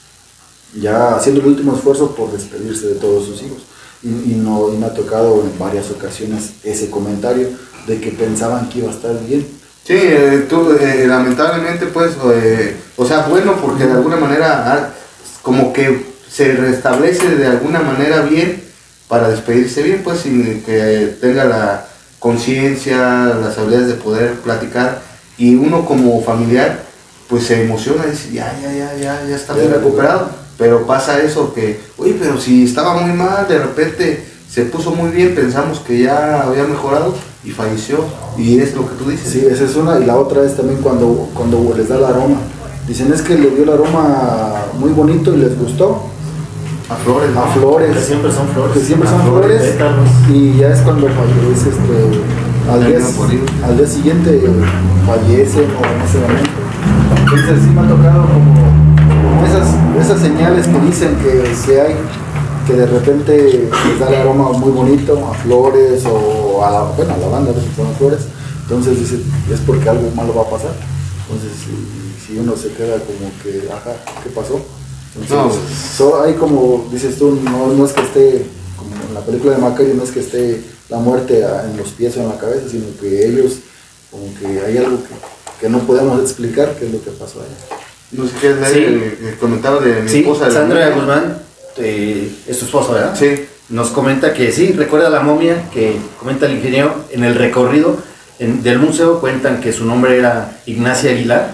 D: ya haciendo el último esfuerzo por despedirse de todos sus hijos. Y, y, no, y me ha tocado en varias ocasiones ese comentario de que pensaban que iba a estar bien.
C: Sí, eh, tú, eh, lamentablemente pues, eh, o sea, bueno, porque de alguna manera ah, como que se restablece de alguna manera bien para despedirse bien, pues sin que tenga la conciencia, las habilidades de poder platicar, y uno como familiar pues se emociona y dice, ya, ya, ya, ya, ya está bien recuperado, pero pasa eso que, oye, pero si estaba muy mal, de repente se puso muy bien, pensamos que ya había mejorado y falleció, y es lo que tú dices.
D: Sí, esa es una, y la otra es también cuando, cuando les da el aroma. Dicen es que le dio el aroma muy bonito y les gustó.
C: A flores, ¿no?
D: A flores.
E: Que siempre son flores.
D: Que siempre son
E: A
D: flores.
E: pétalos.
D: Y ya es cuando fallece, este, al, día, al día siguiente fallecen o en ese momento. Entonces sí me ha tocado como, como esas, esas señales que dicen que, que hay, que de repente les da el aroma muy bonito a flores o a la, bueno, a la banda, a veces son flores. Entonces dice, es porque algo malo va a pasar. Entonces si, si uno se queda como que, ajá, ¿qué pasó? Entonces, no. So, hay como dices tú, no, no es que esté, como en la película de Macario, no es que esté la muerte a, en los pies o en la cabeza, sino que ellos, como que hay algo que, que no podemos explicar qué es lo que pasó allá.
C: No sé qué es leer
E: Sí.
C: el, el comentario de mi
E: Sí,
C: esposa. de
E: Sandra
C: la
E: Guzmán, eh, es tu esposa, ¿verdad?
C: Sí.
E: Nos comenta que sí, recuerda la momia que comenta el ingeniero en el recorrido en, del museo, cuentan que su nombre era Ignacia Aguilar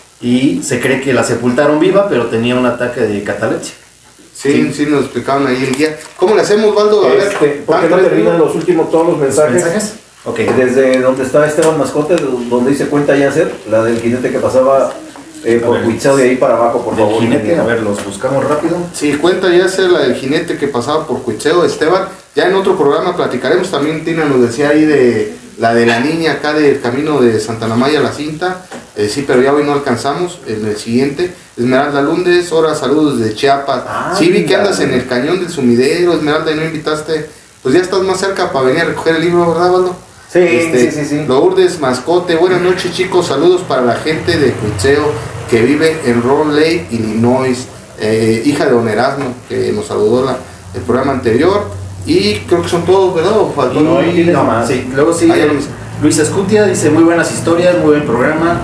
E: y se cree que la sepultaron viva, pero tenía un ataque de catalepsia.
C: Sí, sí, sí, nos explicaban ahí el guía. ¿Cómo le hacemos, Waldo? A
F: Este,
C: ver,
F: ¿por qué no
C: ¿dan
F: terminan
C: tres
F: los últimos, todos los mensajes?
E: ¿Mensajes? Ok.
F: Desde donde está Esteban Mascote, donde dice cuenta Yasser, la del jinete que pasaba eh, por Cuitzeo, de ahí para abajo, por
E: Del
F: favor.
E: jinete,
F: ingeniero.
E: a ver, los buscamos rápido.
C: Sí, cuenta ya ser la del jinete que pasaba por Cuitzeo, Esteban. Ya en otro programa platicaremos, también Tina nos decía ahí de la de la niña acá del camino de Santa Ana Maya a la cinta. Eh, sí, pero ya hoy no alcanzamos. En el siguiente, Esmeralda Lundes, hola, saludos de Chiapas.
F: Ah,
C: sí, vi que
F: mira.
C: andas en el cañón del Sumidero, Esmeralda, y no invitaste. Pues ya estás más cerca para venir a recoger el libro, ¿verdad, Waldo?
F: Sí,
C: Este,
F: sí, sí, sí.
C: Lourdes Mascote, buenas noches, chicos, saludos para la gente de Cuitzeo que vive en Roll Lake, Illinois, eh, hija de Don Erasmo, que nos saludó la, el programa anterior, y creo que son todos, ¿verdad? ¿O faltó
F: No,
C: uno?
F: ahí tienes
E: No,
F: más.
E: sí. Luego sigue
C: Ah, ya lo hice.
E: Luis Escutia, dice muy buenas historias, muy buen programa.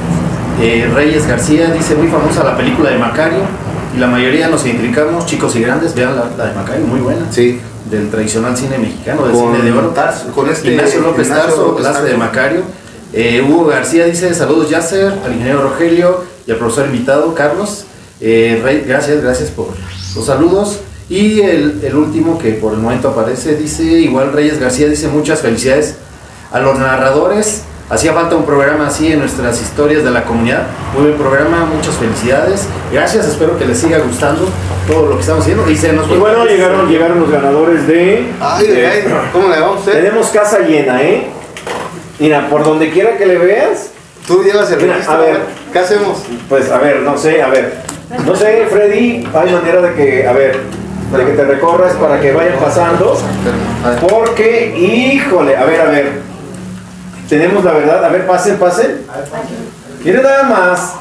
E: Eh, Reyes García dice muy famosa la película de Macario y la mayoría nos identificamos, chicos y grandes, vean la, la de Macario, muy buena.
C: Sí,
E: Del tradicional cine mexicano, del
C: Con
E: cine de oro.
C: Tarso, con este
E: Ignacio López
C: Ignacio
E: Tarso,
C: López
E: clase de
C: Tarso.
E: Macario. Eh, Hugo García dice saludos Yasser, al ingeniero Rogelio y al profesor invitado Carlos. Eh, Rey, gracias, gracias por los saludos. Y el, el último que por el momento aparece dice, igual Reyes García dice muchas felicidades a los narradores. Hacía falta un programa así en nuestras historias de la comunidad. Muy buen programa, muchas felicidades. Gracias, espero que les siga gustando todo lo que estamos haciendo. Y, se nos
F: Y bueno, llegaron, llegaron los ganadores de...
C: ay, ay, ay, ¿cómo le vamos a hacer?
F: Tenemos casa llena, ¿eh? Mira, por donde quiera que le veas,
C: Tú llevas el
F: Mira,
C: registro,
F: a ver.
C: ¿qué hacemos?
F: pues a ver, no sé, a ver. No sé, Freddy, hay manera de que, a ver, de que te recorras para que vayan pasando.
C: A ver.
F: Porque, híjole, a ver, a ver. Tenemos la verdad, a ver, pasen, pasen. Miren nada más.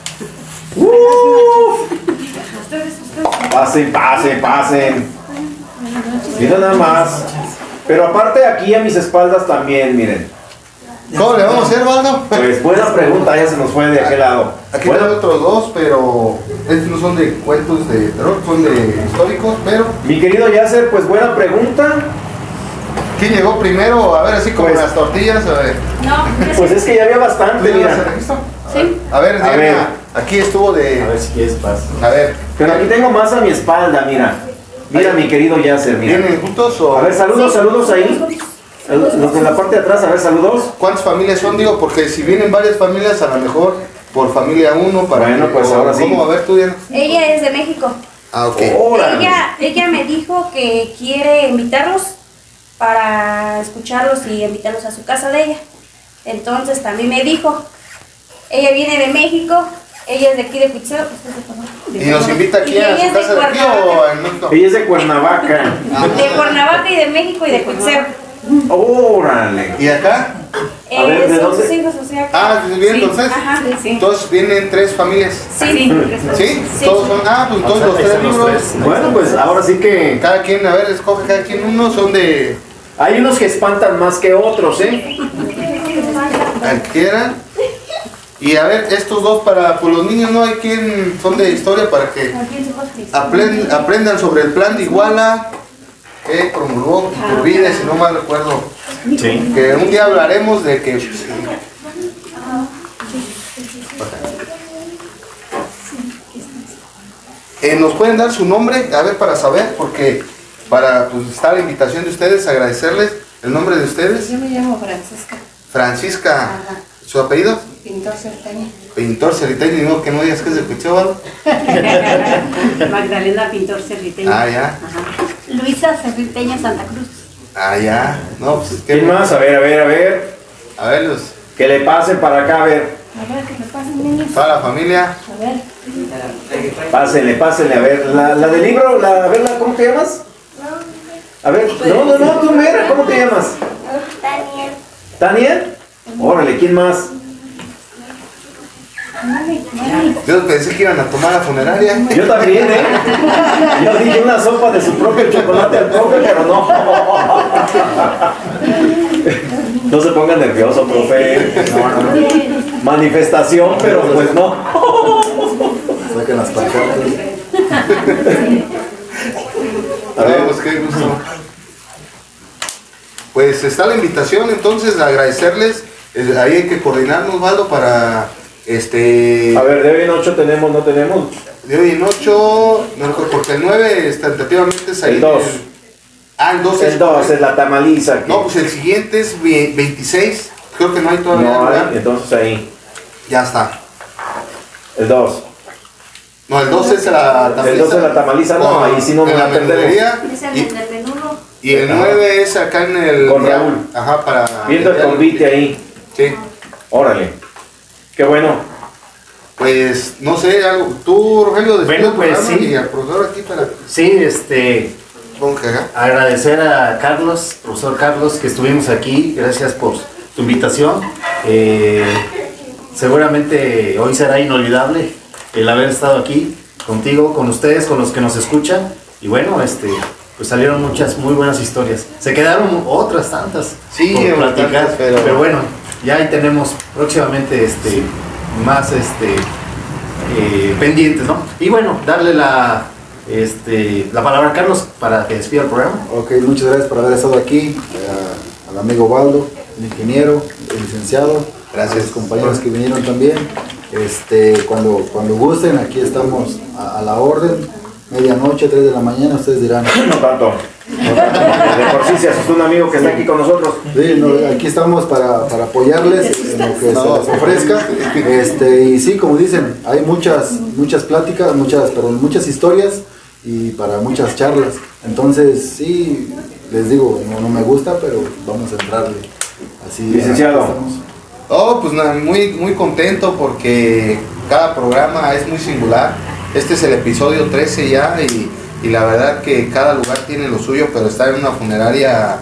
F: ¡Uf! Pasen, pasen, pasen. Miren nada más. Pero aparte aquí a mis espaldas también, miren.
C: ¿Cómo le vamos a hacer, Waldo?
F: Pues buena pregunta, ya se nos fue de aquel lado.
C: Aquí
F: Bueno,
C: hay otros dos, pero estos no son de cuentos de terror, son de históricos, pero
F: mi querido Yasser, pues buena pregunta.
C: ¿quién llegó primero? A ver, así como
F: Pues-
C: las tortillas, a ver.
H: No,
F: Pues es que ya había
C: ¿Tú
F: bastante,
C: llevas el
F: mira.
C: registro?
H: sí.
C: A ver,
F: A
C: Diana,
F: ver.
C: aquí estuvo de...
E: A ver si quieres paz.
C: A ver,
F: Pero aquí tengo más a mi espalda, mira. Mira, mi querido Yasser, mira.
C: ¿vienen juntos o...?
F: A ver, saludos, saludos ahí. Los de la parte de atrás, a ver, saludos.
C: ¿Cuántas familias son? Digo, porque si vienen varias familias, a lo mejor por familia uno, para...
F: Bueno,
C: que-
F: pues
C: o-
F: ahora sí.
C: ¿Cómo? A ver, tú, Diana.
H: Ella es de México.
C: Ah, ok.
F: Órale.
H: Ella, ella me dijo que quiere invitarlos para escucharlos y invitarlos a su casa de ella. Entonces también me dijo, ella viene de México, ella es de aquí de Cuitzeo.
C: ¿Y nos invita aquí
H: Y
C: a
H: ella
C: su
H: es de
C: casa de aquí
H: Cuernavaca.
C: o en México?
F: Ella es de Cuernavaca.
H: De Cuernavaca y de México y de Cuitzeo.
F: ¡Órale!
C: ¿Y acá?
H: Eh,
F: A ver, ¿de
H: son
F: dónde?
H: sus hijos, o sea.
C: Ah, ¿bien entonces?
H: Ajá, sí.
C: Entonces vienen tres familias.
H: Sí,
C: ¿Sí? Todos son, ah, pues entonces los tres libros.
F: Bueno, pues ahora sí que
C: Cada quien, a ver, escoge cada quien uno, son de
F: hay unos que espantan más que otros, ¿eh?
C: cualquiera. Y a ver, estos dos para pues, los niños, ¿no? Hay quien son de historia para que apren- aprendan sobre el plan de Iguala que promulgó Iturbide, si no mal recuerdo.
F: Sí.
C: Que un día hablaremos de que eh, nos pueden dar su nombre, a ver, para saber, porque para pues, estar la invitación de ustedes, agradecerles el nombre de ustedes.
I: Yo me llamo Francisca.
C: Francisca,
I: Ajá.
C: ¿su apellido?
I: Pintor Certeña.
C: Pintor Cerriteño, ni modo que no digas que es de Cuitzeo.
I: Magdalena Pintor Cerriteña.
C: Ah, ya,
I: Ajá.
H: Luisa Cerriteña Santa Cruz.
C: ah, ya, no, pues es que...
F: ¿Quién más? A ver, a ver, a ver.
C: A ver, los,
F: Que le pasen para acá, a ver.
H: A ver, que me pasen, niños.
C: para la familia.
H: A ver.
F: Pásenle, pásenle, a ver. La, la del libro, la, a ver, la, ¿cómo te llamas? A ver, no, no, no, tú mira, ¿cómo te llamas?
H: Daniel.
F: ¿Tania? Órale, ¿quién más?
C: Yo pensé que iban a tomar la funeraria.
F: Yo también, ¿eh? Yo dije una sopa de su propio chocolate al profe, pero no. No se ponga nervioso, profe. No, no, no. Manifestación, pero pues no.
D: Saquen las pancartas.
C: A ver, pues qué gusto. Pues está la invitación, entonces, a agradecerles. Eh, Ahí hay que coordinarnos, Valdo, para este.
F: A ver, de hoy en ocho tenemos, no tenemos.
C: De hoy en ocho, no recuerdo, porque el nueve es tentativamente es ahí.
F: El dos.
C: Ah, el dos es.
F: El dos es la tamaliza. que-
C: No, pues el siguiente es ve- veintiséis. Creo que no hay todavía.
F: No
C: ¿verdad?
F: hay, entonces ahí.
C: Ya está.
F: El dos.
C: No, el dos es la tamaliza.
F: El dos es la tamaliza, no, ahí sí no
C: en
F: nos
C: la
F: atendemos.
C: menudería.
H: Es el
C: Y,
H: del menudo.
C: y el nueve es acá en el.
F: Con Raúl.
C: Ajá, para.
F: Viendo el convite ahí.
C: Sí.
F: Órale. Qué bueno.
C: Pues, no sé, algo. Tú, Rogelio, después
E: Bueno,
C: del
E: pues,
C: programa
E: sí.
C: y al profesor aquí para.
E: Sí, este,
C: Supongo que acá.
E: agradecer a Carlos, profesor Carlos, que estuvimos aquí. Gracias por tu invitación. Eh, seguramente hoy será inolvidable el haber estado aquí contigo, con ustedes, con los que nos escuchan. Y bueno, este, pues salieron muchas muy buenas historias. Se quedaron otras tantas
C: Sí,
E: por
C: otras
E: platicar,
C: tantas, pero-
E: pero bueno, ya ahí tenemos próximamente este, más este, eh, pendientes, ¿no? Y bueno, darle la, este, la palabra a Carlos para que despida el programa.
D: Ok, muchas gracias por haber estado aquí. eh, al amigo Baldo, el ingeniero, el licenciado.
C: Gracias.
D: A los compañeros que vinieron también. Este, cuando, cuando gusten, aquí estamos a, a la orden. Medianoche, tres de la mañana, ustedes dirán.
F: No tanto. De por sí se asustó un amigo que está aquí con nosotros.
D: Sí, no, aquí estamos para, para apoyarles en lo que
C: No.
D: se les ofrezca. Este, y sí, como dicen, hay muchas, muchas pláticas, muchas, perdón, muchas historias y para muchas charlas. Entonces, sí, les digo, no, no me gusta, pero vamos a entrarle. Así,
F: Licenciado.
D: aquí estamos.
C: Oh, pues nada, muy, muy contento porque cada programa es muy singular. Este es el episodio trece ya y, y la verdad que cada lugar tiene lo suyo, pero estar en una funeraria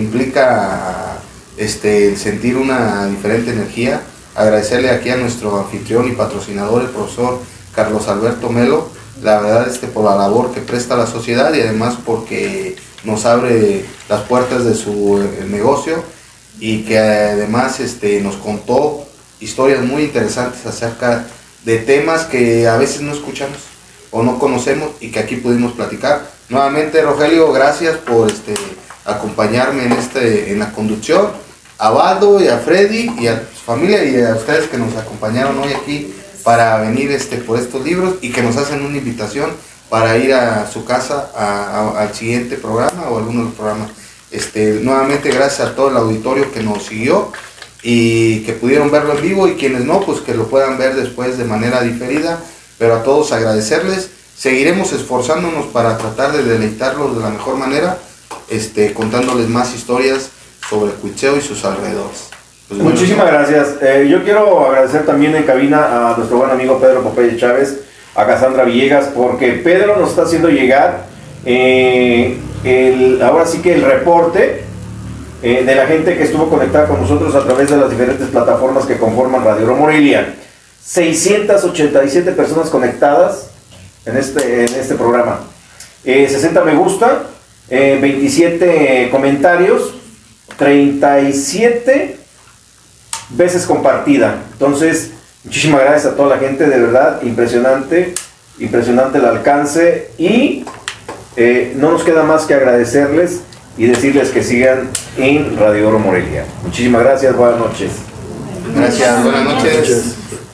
C: implica este, sentir una diferente energía. Agradecerle aquí a nuestro anfitrión y patrocinador, el profesor Carlos Alberto Melo, la verdad este, por la labor que presta a la sociedad y además porque nos abre las puertas de su eh, negocio y que además este, nos contó historias muy interesantes acerca de temas que a veces no escuchamos o no conocemos y que aquí pudimos platicar. Nuevamente, Rogelio, gracias por este, acompañarme en, este, en la conducción. A Baldo y a Freddy y a su familia y a ustedes que nos acompañaron hoy aquí para venir este, por estos libros y que nos hacen una invitación para ir a su casa a, a, al siguiente programa o alguno de los programas. Este, nuevamente gracias a todo el auditorio que nos siguió y que pudieron verlo en vivo y quienes no, pues que lo puedan ver después de manera diferida, pero a todos agradecerles. Seguiremos esforzándonos para tratar de deleitarlos de la mejor manera, este, contándoles más historias sobre Cuitzeo y sus alrededores. Pues bueno,
F: Muchísimas gracias. Eh, yo quiero agradecer también en cabina a nuestro buen amigo Pedro Popeye Chávez, a Cassandra Villegas, porque Pedro nos está haciendo llegar eh, el, ahora sí que el reporte eh, de la gente que estuvo conectada con nosotros a través de las diferentes plataformas que conforman Radio Oro Morelia. seiscientas ochenta y siete personas conectadas en este, en este programa. Eh, sesenta me gusta, eh, veintisiete comentarios, treinta y siete veces compartida. Entonces, muchísimas gracias a toda la gente, de verdad, impresionante, impresionante el alcance, y eh, no nos queda más que agradecerles y decirles que sigan en Radio Oro Morelia. Muchísimas gracias, buenas noches.
C: Gracias, buenas noches.